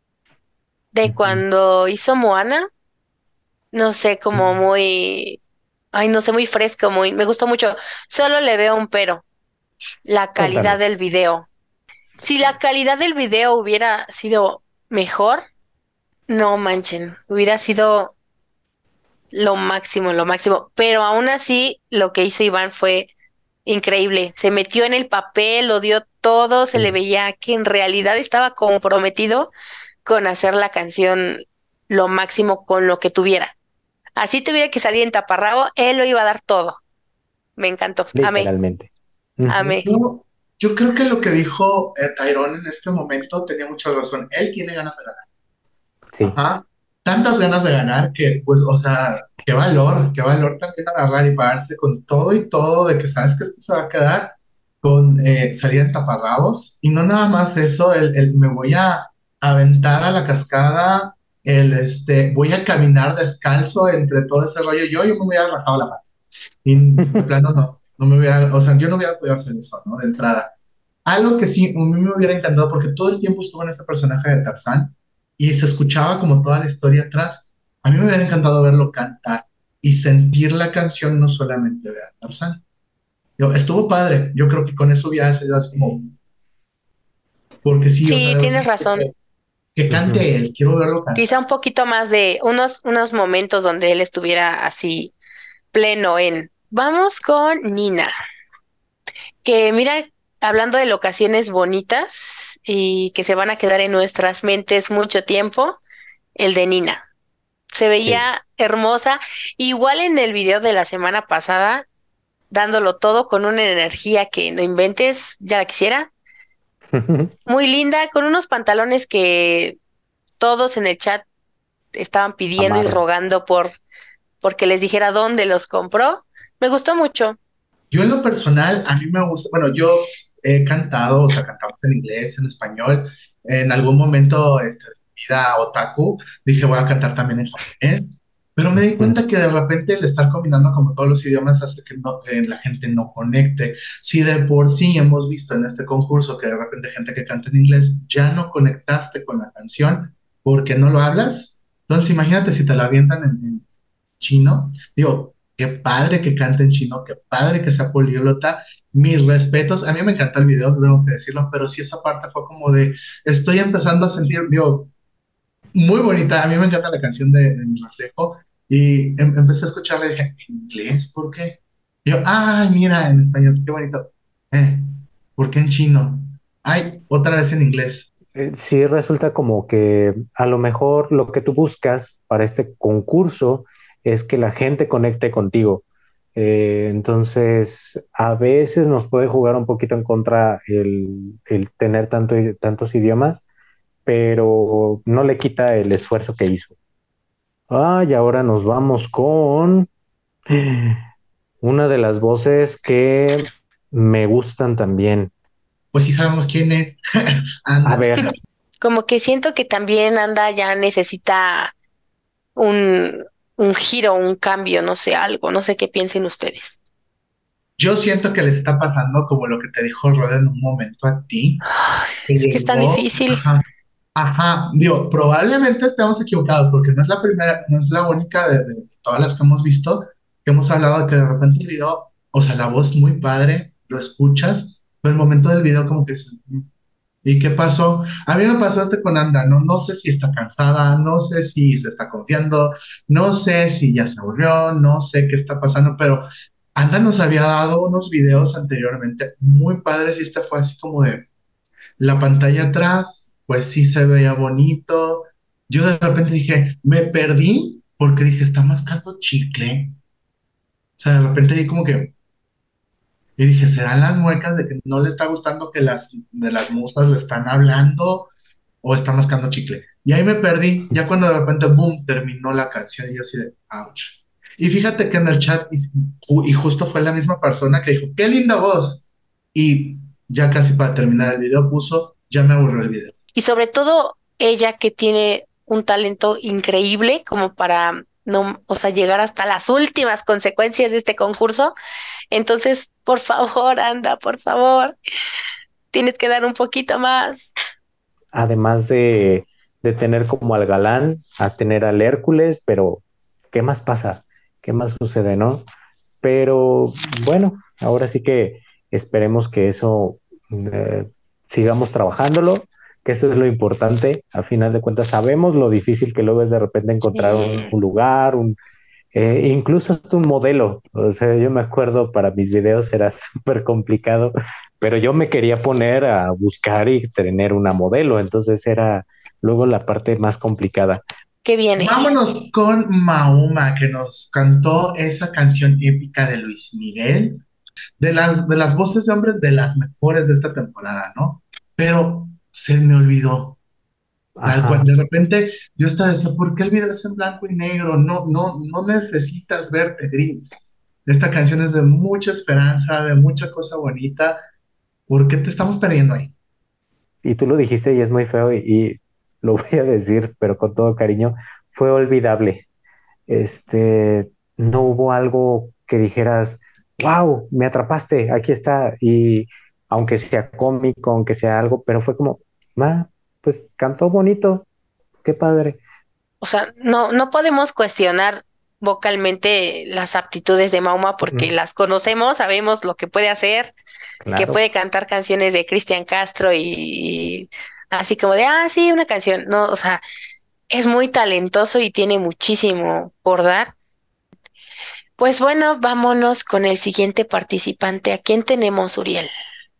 de Ujú. cuando hizo Moana. No sé, como muy, ay, no sé, muy fresco, muy, me gustó mucho. Solo le veo un pero, la calidad del Cuéntanos. video. Si la calidad del video hubiera sido mejor, no manchen, hubiera sido lo máximo, lo máximo. Pero aún así, lo que hizo Iván fue increíble. Se metió en el papel, lo dio todo, se le Sí, veía que en realidad estaba comprometido con hacer la canción lo máximo con lo que tuviera. Así tuviera que salir en taparrabo, él lo iba a dar todo. Me encantó. Amé, literalmente. Ujú. amé. Yo, yo creo que lo que dijo eh, Tyrone en este momento tenía mucha razón. Él tiene ganas de ganar. Sí, Ajá. Tantas ganas de ganar que, pues, o sea, qué valor, qué valor también agarrar y pararse con todo y todo de que sabes que esto se va a quedar con eh, salir en taparrabos. Y no nada más eso, el, el me voy a aventar a la cascada, el este, voy a caminar descalzo entre todo ese rollo. Yo, yo me hubiera rajado la pata. Y de plano no, no me hubiera, o sea, yo no hubiera podido hacer eso, ¿no? De entrada. Algo que sí, a mí me hubiera encantado, porque todo el tiempo estuvo en este personaje de Tarzán y se escuchaba como toda la historia atrás. A mí me hubiera encantado verlo cantar, y sentir la canción, no solamente ver a Tarzán. Yo, estuvo padre, yo creo que con eso ya se das como, porque sí, o sea, Sí, de tienes repente razón. que, que Ujú. cante él, quiero verlo cantar. Quizá un poquito más de unos, unos momentos donde él estuviera así pleno en. Vamos con Nina, que mira, hablando de locaciones bonitas y que se van a quedar en nuestras mentes mucho tiempo, el de Nina. Se Sí. veía hermosa, igual en el video de la semana pasada, dándolo todo con una energía que no inventes, ya la quisiera. Muy linda, con unos pantalones que todos en el chat estaban pidiendo y Amaron. rogando por porque les dijera dónde los compró. Me gustó mucho. Yo en lo personal, a mí me gusta, bueno, yo he cantado, o sea, cantamos en inglés, en español, en algún momento, este, de mi vida otaku, dije voy a cantar también en japonés, pero me di Ujú. cuenta que de repente el estar combinando como todos los idiomas hace que no, que la gente no conecte. Si de por sí hemos visto en este concurso que de repente gente que canta en inglés ya no conectaste con la canción porque no lo hablas, entonces imagínate si te la avientan en, en chino. Digo, qué padre que cante en chino, qué padre que sea políglota. Mis respetos, a mí me encanta el video, tengo que decirlo, pero sí esa parte fue como de, estoy empezando a sentir, digo, muy bonita, a mí me encanta la canción de, de Mi Reflejo, y em- empecé a escucharla y dije, ¿en inglés? ¿Por qué? Y yo, ay, mira, en español, qué bonito. Eh, ¿por qué en chino? Ay, otra vez en inglés. Eh, Sí, resulta como que a lo mejor lo que tú buscas para este concurso es que la gente conecte contigo. Eh, entonces, a veces nos puede jugar un poquito en contra el, el tener tanto, tantos idiomas, pero no le quita el esfuerzo que hizo. Ah, y ahora nos vamos con una de las voces que me gustan también. Pues sí sabemos quién es. A Anda. ver, Como que siento que también Anda ya necesita un, un giro, un cambio, no sé, algo, no sé qué piensen ustedes. Yo siento que le está pasando como lo que te dijo Rod en un momento a ti, Ay, que es que es tan llegó, difícil. ajá, ajá, digo, probablemente estemos equivocados porque no es la primera, no es la única de, de todas las que hemos visto, que hemos hablado de que de repente el video, o sea, la voz muy padre, lo escuchas, pero el momento del video como que dices, "Mm, ¿y qué pasó?". A mí me pasó este con Anda, no, no sé si está cansada, no sé si se está confiando, no sé si ya se aburrió, no sé qué está pasando, pero Anda nos había dado unos videos anteriormente muy padres y este fue así como de la pantalla atrás, pues sí se veía bonito. Yo de repente dije, me perdí porque dije, está mascando chicle. O sea, de repente vi como que, y dije, ¿serán las muecas de que no le está gustando que las de las musas le están hablando o está mascando chicle? Y ahí me perdí, ya cuando de repente, boom, terminó la canción y yo así de, ouch. Y fíjate que en el chat, y, ju- y justo fue la misma persona que dijo, qué linda voz. Y ya casi para terminar el video puso, ya me aburrió el video. Y sobre todo ella que tiene un talento increíble como para no, o sea, llegar hasta las últimas consecuencias de este concurso. Entonces, por favor, Anda, por favor, tienes que dar un poquito más. además de, de tener como al galán, a tener al Hércules, pero ¿qué más pasa? ¿Qué más sucede, no? Pero bueno, ahora sí que esperemos que eso eh, sigamos trabajándolo, que eso es lo importante. A final de cuentas, sabemos lo difícil que luego es de repente encontrar un, Sí. un lugar, un, eh, incluso hasta un modelo. O sea, yo me acuerdo para mis videos era súper complicado, pero yo me quería poner a buscar y tener una modelo, entonces era luego la parte más complicada. ¿Qué viene? Vámonos con Mahoma, que nos cantó esa canción épica de Luis Miguel, de las, de las voces de hombres de las mejores de esta temporada, ¿no? Pero se me olvidó. Tal cual, Ajá. de repente yo estaba decía, ¿por qué el video es en blanco y negro? No, no, no necesitas verte gris. Esta canción es de mucha esperanza, de mucha cosa bonita. ¿Por qué te estamos perdiendo ahí? Y tú lo dijiste y es muy feo y, y lo voy a decir, pero con todo cariño, fue olvidable. Este, no hubo algo que dijeras, wow, me atrapaste, aquí está. Y aunque sea cómico, aunque sea algo, pero fue como, ma, pues cantó bonito, qué padre. O sea, no, no podemos cuestionar. vocalmente las aptitudes de Mauma porque Ujú. las conocemos, sabemos lo que puede hacer, que Claro. puede cantar canciones de Cristian Castro y, y así como de, ah, sí, una canción, no, o sea, es muy talentoso y tiene muchísimo por dar. Pues bueno, vámonos con el siguiente participante. ¿A quién tenemos, Uriel?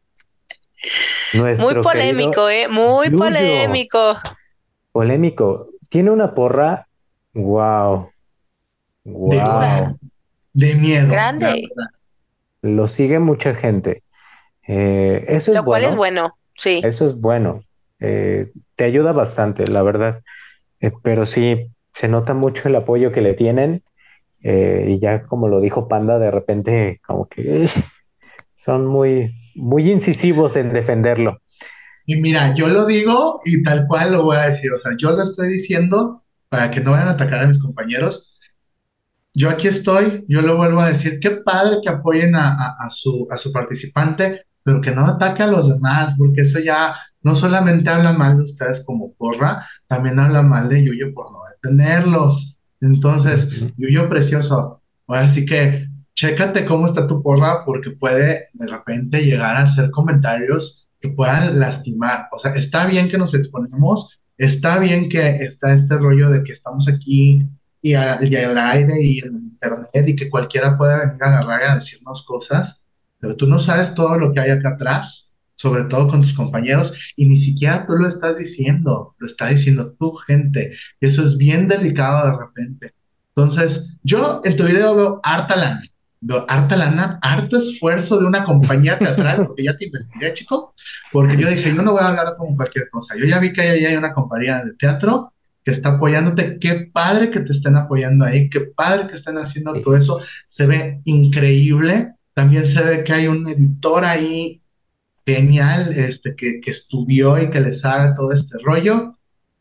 Muy Nuestro querido polémico, ¿eh? Muy Yuyo, polémico. polémico, tiene una porra, wow, De, Dura, wow, de miedo, la grande, verdad. lo sigue mucha gente. Eh, eso es lo cual es bueno, bueno, sí. eso es bueno. Eh, te ayuda bastante, la verdad. Eh, pero sí, se nota mucho el apoyo que le tienen, eh, y ya como lo dijo Panda, de repente como que eh, son muy, muy incisivos en defenderlo. Y mira, yo lo digo y tal cual lo voy a decir. O sea, yo lo estoy diciendo para que no vayan a atacar a mis compañeros. Yo aquí estoy, yo lo vuelvo a decir, qué padre que apoyen a, a- a su, a su participante, pero que no ataque a los demás, porque eso ya no solamente habla mal de ustedes como porra, también habla mal de Yuyo por no detenerlos. Entonces, Ujú. Yuyo precioso, ahora sí que chécate cómo está tu porra, porque puede de repente llegar a hacer comentarios que puedan lastimar. O sea, está bien que nos exponemos, está bien que está este rollo de que estamos aquí y, a- y al aire y en internet y que cualquiera pueda venir a agarrar y a decirnos cosas, pero tú no sabes todo lo que hay acá atrás, sobre todo con tus compañeros, y ni siquiera tú lo estás diciendo, lo está diciendo tu gente, y eso es bien delicado de repente. Entonces, yo en tu video veo harta lana, veo harta lana, harto esfuerzo de una compañía teatral, porque ya te investigué, chico, porque yo dije, yo no voy a hablar como cualquier cosa, yo ya vi que ahí hay una compañía de teatro que está apoyándote. Qué padre que te estén apoyando ahí, qué padre que estén haciendo Sí. todo eso. Se ve increíble. También se ve que hay un editor ahí genial, este, que, que estudió y que les haga todo este rollo.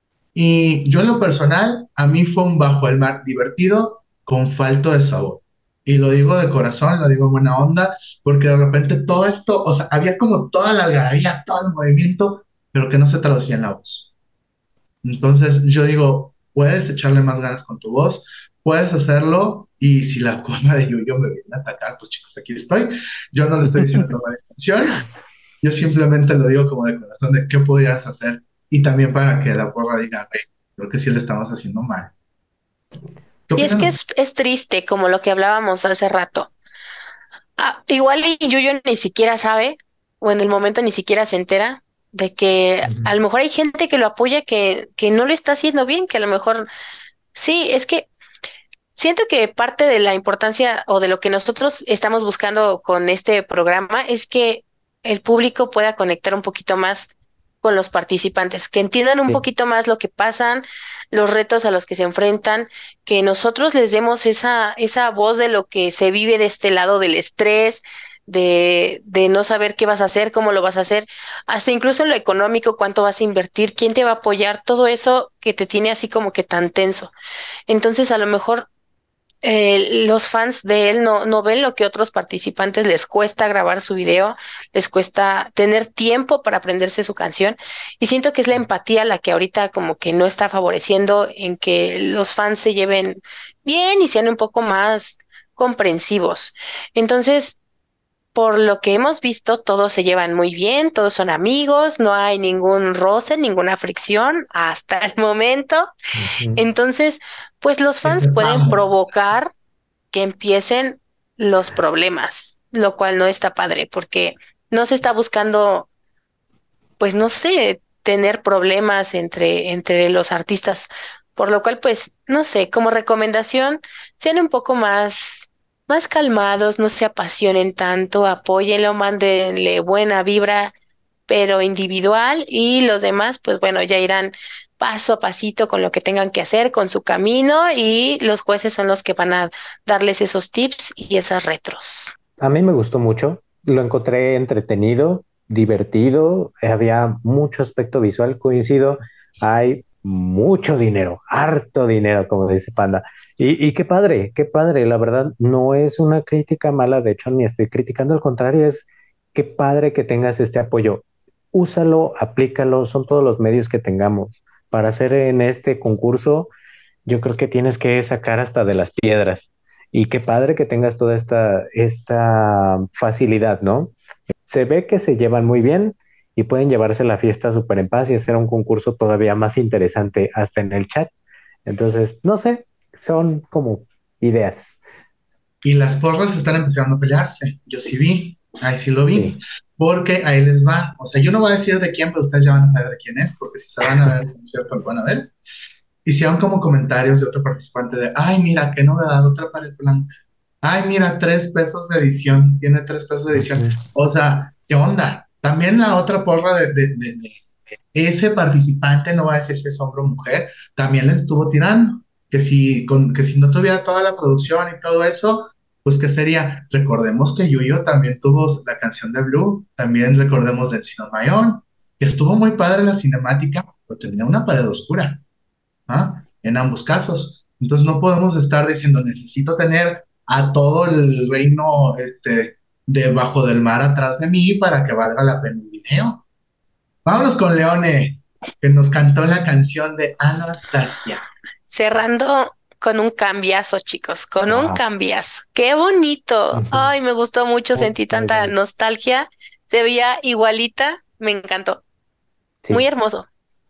Y yo en lo personal, a mí fue un bajo el mar divertido con falto de sabor. Y lo digo de corazón, lo digo en buena onda, porque de repente todo esto, o sea, había como toda la algarabía, todo el movimiento, pero que no se traducía en la voz. Entonces yo digo, puedes echarle más ganas con tu voz, puedes hacerlo y si la cola de Yuyo me viene a atacar, pues chicos, aquí estoy. Yo no le estoy diciendo de mala intención, yo simplemente lo digo como de corazón de qué podrías hacer y también para que la porra diga, "Güey, creo que sí le estamos haciendo mal". ¿Qué Y es opinan que ustedes? es, es triste, como lo que hablábamos hace rato. Ah, igual y Yuyo ni siquiera sabe, o en el momento ni siquiera se entera de que Ujú. a lo mejor hay gente que lo apoya que, que no lo está haciendo bien, que a lo mejor sí, es que siento que parte de la importancia o de lo que nosotros estamos buscando con este programa es que el público pueda conectar un poquito más con los participantes, que entiendan un Sí, poquito más lo que pasan, los retos a los que se enfrentan, que nosotros les demos esa, esa voz de lo que se vive de este lado del estrés, de, de no saber qué vas a hacer, cómo lo vas a hacer, hasta incluso en lo económico, cuánto vas a invertir, quién te va a apoyar, todo eso que te tiene así como que tan tenso. Entonces, a lo mejor eh, los fans de él no, no ven lo que otros participantes les cuesta grabar su video, les cuesta tener tiempo para aprenderse su canción y siento que es la empatía la que ahorita como que no está favoreciendo en que los fans se lleven bien y sean un poco más comprensivos. Entonces, por lo que hemos visto, todos se llevan muy bien, todos son amigos, no hay ningún roce, ninguna fricción hasta el momento. ujú. Entonces, pues los Que fans pueden sepamos. provocar que empiecen los problemas, lo cual no está padre porque no se está buscando, pues no sé, tener problemas entre, entre los artistas, por lo cual, pues, no sé, como recomendación, sean un poco más, más calmados, no se apasionen tanto, apóyenlo, mándenle buena vibra, pero individual, y los demás, pues bueno, ya irán paso a pasito con lo que tengan que hacer, con su camino, y los jueces son los que van a darles esos tips y esas retros. A mí me gustó mucho, lo encontré entretenido, divertido, eh, había mucho aspecto visual, coincido, hay mucho dinero, harto dinero, como dice Panda. Y, y qué padre, qué padre, la verdad no es una crítica mala, de hecho ni estoy criticando, al contrario, es qué padre que tengas este apoyo. Úsalo, aplícalo, son todos los medios que tengamos para hacer en este concurso. yo creo que tienes que sacar hasta de las piedras. Y qué padre que tengas toda esta, esta facilidad, ¿no? Se ve que se llevan muy bien y pueden llevarse la fiesta súper en paz y hacer un concurso todavía más interesante hasta en el chat. Entonces, no sé, son como ideas. Y las porras están empezando a pelearse. Yo sí vi, ahí sí lo vi, Sí. porque ahí les va. O sea, yo no voy a decir de quién, pero ustedes ya van a saber de quién es, porque si se van a ver el concierto, lo van a ver. Hicieron como comentarios de otro participante de, ay, mira, qué novedad, otra pared blanca. Ay, mira, tres pesos de edición, tiene tres pesos de edición. Ujú. O sea, ¿qué onda? También la otra porra de, de, de, de ese participante, no va a decir si es hombre o mujer, también le estuvo tirando. Que si, con, que si no tuviera toda la producción y todo eso, pues ¿qué sería? Recordemos que Yuyo también tuvo la canción de Blue, también recordemos de Encino Mayón, que estuvo muy padre la cinemática, pero tenía una pared oscura. ¿Ah? En ambos casos. Entonces no podemos estar diciendo, necesito tener a todo el reino este, debajo del mar atrás de mí para que valga la pena el video. Vámonos con Leone, que nos cantó la canción de Anastasia. Cerrando con un cambiazo, chicos, con un Wow. cambiazo. ¡Qué bonito! Ujú. Ay, me gustó mucho, Muy, sentí muy tanta bonito. nostalgia. Se veía igualita, me encantó. Muy Sí. hermoso.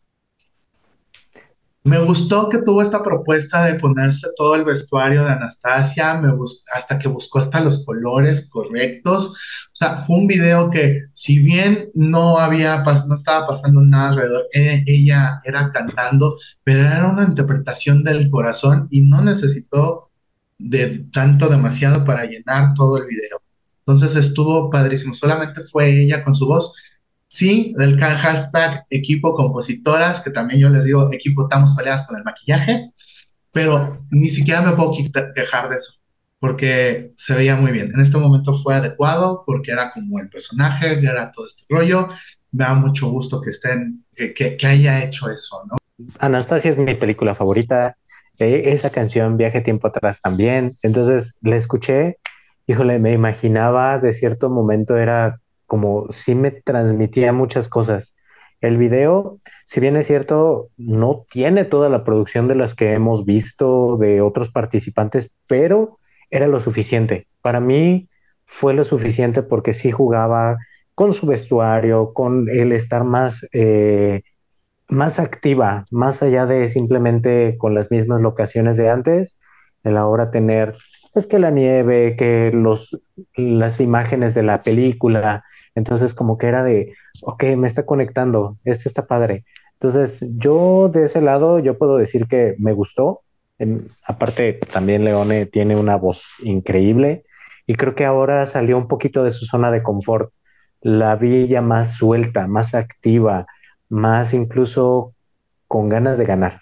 Me gustó que tuvo esta propuesta de ponerse todo el vestuario de Anastasia, me gus- hasta que buscó hasta los colores correctos. O sea, fue un video que, si bien no había, pas- no estaba pasando nada alrededor, e- ella era cantando, pero era una interpretación del corazón y no necesitó de tanto demasiado para llenar todo el video. Entonces estuvo padrísimo, solamente fue ella con su voz. Sí, del ca- hashtag equipo compositoras, que también yo les digo, equipo estamos peleadas con el maquillaje, pero ni siquiera me puedo quita- quejar de eso, porque se veía muy bien. En este momento fue adecuado, porque era como el personaje, era todo este rollo. Me da mucho gusto que estén, que, que, que haya hecho eso, ¿no? Anastasia es mi película favorita. Eh, esa canción, Viaje Tiempo Atrás también. Entonces la escuché, híjole, me imaginaba de cierto momento, era como si me transmitía muchas cosas. El video, si bien es cierto, no tiene toda la producción de las que hemos visto de otros participantes, pero era lo suficiente. Para mí fue lo suficiente porque sí jugaba con su vestuario, con el estar más... eh, más activa, más allá de simplemente con las mismas locaciones de antes, el ahora tener, es que la nieve, que los, las imágenes de la película, entonces como que era de, ok, me está conectando, esto está padre. Entonces yo de ese lado, yo puedo decir que me gustó. En- aparte, también Leone tiene una voz increíble y creo que ahora salió un poquito de su zona de confort. La vi ya más suelta, más activa, más incluso con ganas de ganar.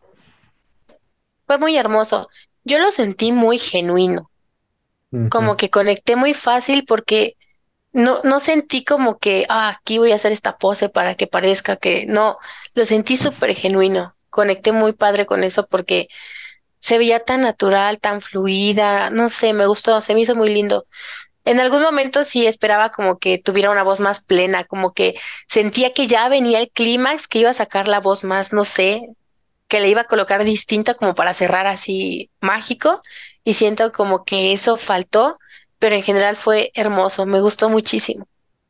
Fue muy hermoso. Yo lo sentí muy genuino, Ujú. como que conecté muy fácil porque no, no sentí como que, ah, aquí voy a hacer esta pose para que parezca que no, lo sentí súper genuino. Conecté muy padre con eso porque se veía tan natural, tan fluida, no sé, me gustó, se me hizo muy lindo. En algún momento sí esperaba como que tuviera una voz más plena, como que sentía que ya venía el clímax, que iba a sacar la voz más, no sé, que le iba a colocar distinta como para cerrar así mágico y siento como que eso faltó, pero en general fue hermoso, me gustó muchísimo.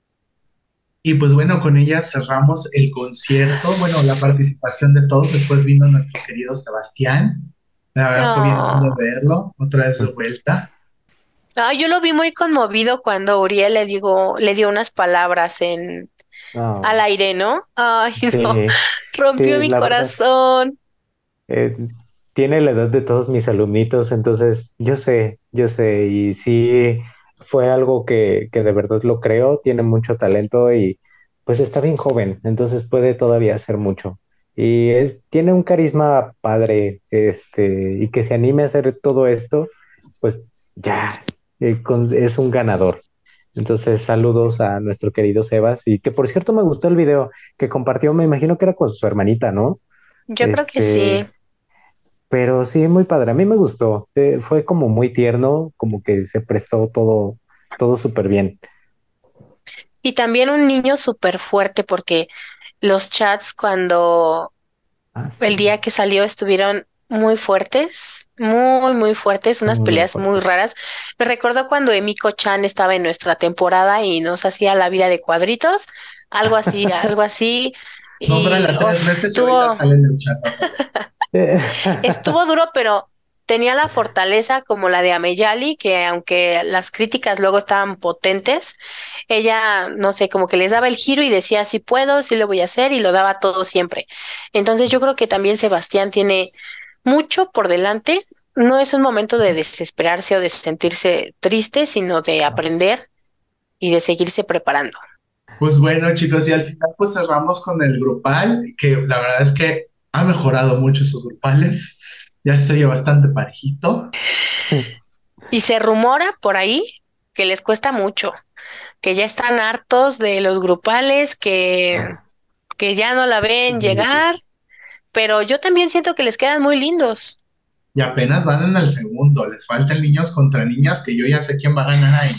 Y pues bueno, con ella cerramos el concierto, bueno, la participación de todos. Después vino nuestro querido Sebastián. La verdad fue bien lindo Ah, verlo, otra vez de Ujú. vuelta. ah, yo lo vi muy conmovido cuando Uriel le digo, le dio unas palabras en al No, aire, ¿no? Ay, no, sí, rompió sí, mi la verdad. corazón. eh, Tiene la edad de todos mis alumnitos, entonces yo sé, yo sé, y sí fue algo que, que de verdad lo creo, tiene mucho talento y pues está bien joven, entonces puede todavía hacer mucho. Y es, tiene un carisma padre, este, y que se anime a hacer todo esto, pues ya, eh, con- es un ganador. Entonces, saludos a nuestro querido Sebas, y que por cierto me gustó el video que compartió, me imagino que era con su hermanita, ¿no? Yo creo que sí. Este, pero sí, muy padre. A mí me gustó. Eh, fue como muy tierno, como que se prestó todo, todo súper bien. Y también un niño súper fuerte porque los chats cuando Ah, el sí. día que salió estuvieron muy fuertes, muy, muy fuertes, unas Muy peleas muy fuertes. raras. Me recuerdo cuando Emiko-chan estaba en nuestra temporada y nos hacía la vida de cuadritos, algo así, algo así. Y Nómbrala tres uf, veces y ahorita estuvo, sale en el chat, vas a ver. estuvo duro, pero tenía la fortaleza como la de Ameyali, que aunque las críticas luego estaban potentes, ella, no sé, como que les daba el giro y decía, sí puedo, sí lo voy a hacer, y lo daba todo siempre. Entonces yo creo que también Sebastián tiene mucho por delante. No es un momento de desesperarse o de sentirse triste, sino de aprender y de seguirse preparando. Pues bueno, chicos, y al final pues cerramos con el grupal, que la verdad es que ha mejorado mucho esos grupales, ya se oye bastante parejito. Y se rumora por ahí que les cuesta mucho, que ya están hartos de los grupales, que, que ya no la ven llegar, pero yo también siento que les quedan muy lindos. Y apenas van en el segundo, les faltan niños contra niñas, que yo ya sé quién va a ganar ahí.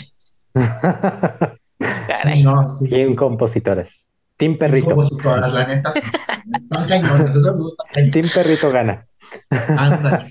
Sí, Caray. no, sí, Bien sí, sí. compositores. Team Bien Perrito. compositoras, la neta, sí. Están cañones, eso me gusta cañón. Team Perrito gana. Ándale.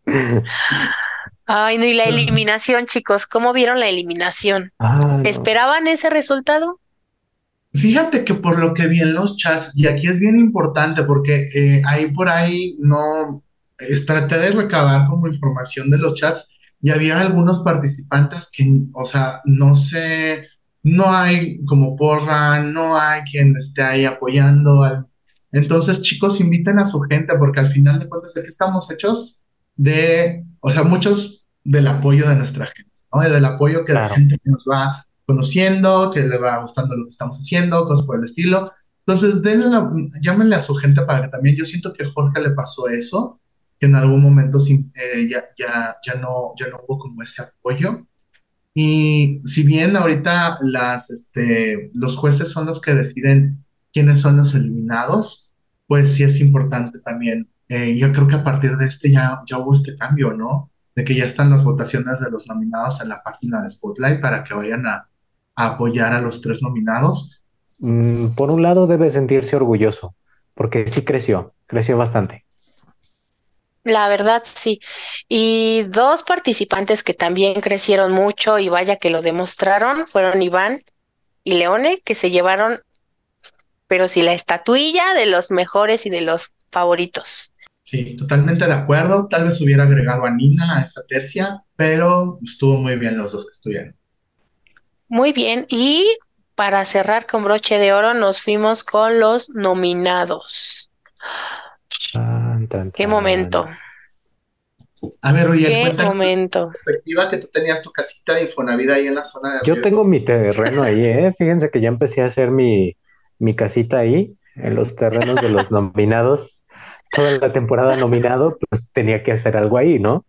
Ay, no, y la eliminación, chicos, ¿cómo vieron la eliminación? Ah, no. ¿Esperaban ese resultado? Fíjate que por lo que vi en los chats, y aquí es bien importante porque eh, ahí por ahí no es- traté de recabar como información de los chats y había algunos participantes que, o sea, no sé, no hay como porra, no hay quien esté ahí apoyando. al- Entonces, chicos, inviten a su gente porque al final de cuentas, ¿de qué estamos hechos? De, o sea, muchos del apoyo de nuestra gente, ¿no? Y del apoyo que de Claro. gente que nos va conociendo, que le va gustando lo que estamos haciendo, cosas por el estilo. Entonces, denle la- llámenle a su gente para que también, yo siento que a Jorge le pasó eso, que en algún momento sí, eh, ya, ya, ya no, ya no hubo como ese apoyo. Y si bien ahorita las, este, los jueces son los que deciden quiénes son los eliminados, pues sí es importante también. Eh, yo creo que a partir de este ya, ya hubo este cambio, ¿no? De que ya están las votaciones de los nominados en la página de Spotlight para que vayan a, a apoyar a los tres nominados. Mm, por un lado debe sentirse orgulloso, porque sí creció, creció bastante. La verdad, sí. Y dos participantes que también crecieron mucho y vaya que lo demostraron fueron Iván y Leone, que se llevaron, pero sí, la estatuilla de los mejores y de los favoritos. Sí, totalmente de acuerdo. Tal vez hubiera agregado a Nina a esa tercia, pero estuvo muy bien los dos que estuvieron. Muy bien. Y para cerrar con broche de oro, nos fuimos con los nominados. Tan, tan, Qué tan. momento, A ver, Uriel, qué cuéntanos tu momento. perspectiva que tú tenías tu casita de Infonavit ahí en la zona de Yo Río. tengo mi terreno ahí, ¿eh? Fíjense que ya empecé a hacer mi, mi casita ahí, en los terrenos de los nominados. Toda la temporada nominado, pues tenía que hacer algo ahí, ¿no?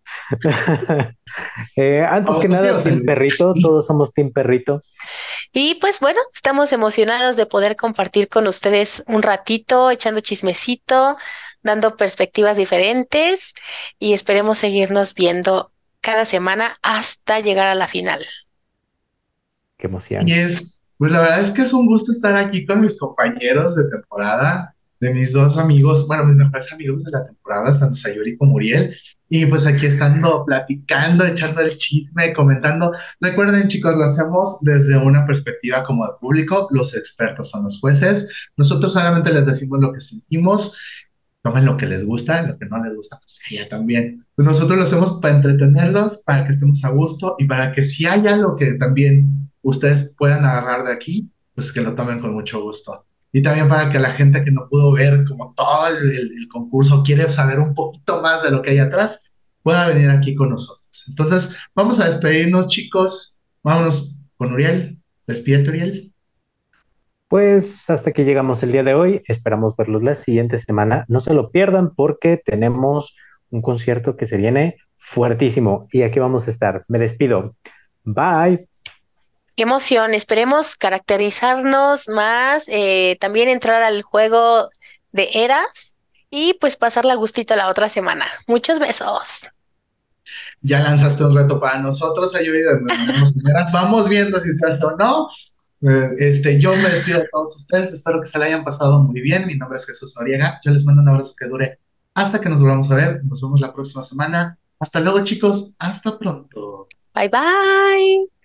Eh, antes Vamos que contigo, nada, Team Sayo. Perrito, todos somos Team Perrito. Y pues bueno, estamos emocionados de poder compartir con ustedes un ratito, echando chismecito, dando perspectivas diferentes y esperemos seguirnos viendo cada semana hasta llegar a la final. Qué Y emoción. es, pues la verdad es que es un gusto estar aquí con mis compañeros de temporada, de mis dos amigos, bueno, mis mejores amigos de la temporada, tanto Sayuri como Uriel. Y pues aquí estando platicando, echando el chisme, comentando. Recuerden, chicos, lo hacemos desde una perspectiva como de público. Los expertos son los jueces. Nosotros solamente les decimos lo que sentimos. Tomen lo que les gusta, lo que no les gusta, pues ella también. Pues nosotros lo hacemos para entretenerlos, para que estemos a gusto y para que si hay algo que también ustedes puedan agarrar de aquí, pues que lo tomen con mucho gusto. Y también para que la gente que no pudo ver como todo el, el- el concurso, quiere saber un poquito más de lo que hay atrás, pueda venir aquí con nosotros. Entonces, vamos a despedirnos, chicos. Vámonos con Uriel. Despídete, Uriel. Pues hasta que llegamos el día de hoy, esperamos verlos la siguiente semana. No se lo pierdan porque tenemos un concierto que se viene fuertísimo y aquí vamos a estar. Me despido. Bye. Qué emoción, esperemos caracterizarnos más, eh, también entrar al juego de eras y pues pasarla a gustito la otra semana. Muchos besos. Ya lanzaste un reto para nosotros, Ayuri, de nos vemos señoras. Vamos viendo si se hace o no. Eh, Este, yo me despido de todos ustedes. Espero que se la hayan pasado muy bien. Mi nombre es Jesús Noriega. Yo les mando un abrazo que dure hasta que nos volvamos a ver. Nos vemos la próxima semana. Hasta luego, chicos. Hasta pronto. Bye bye.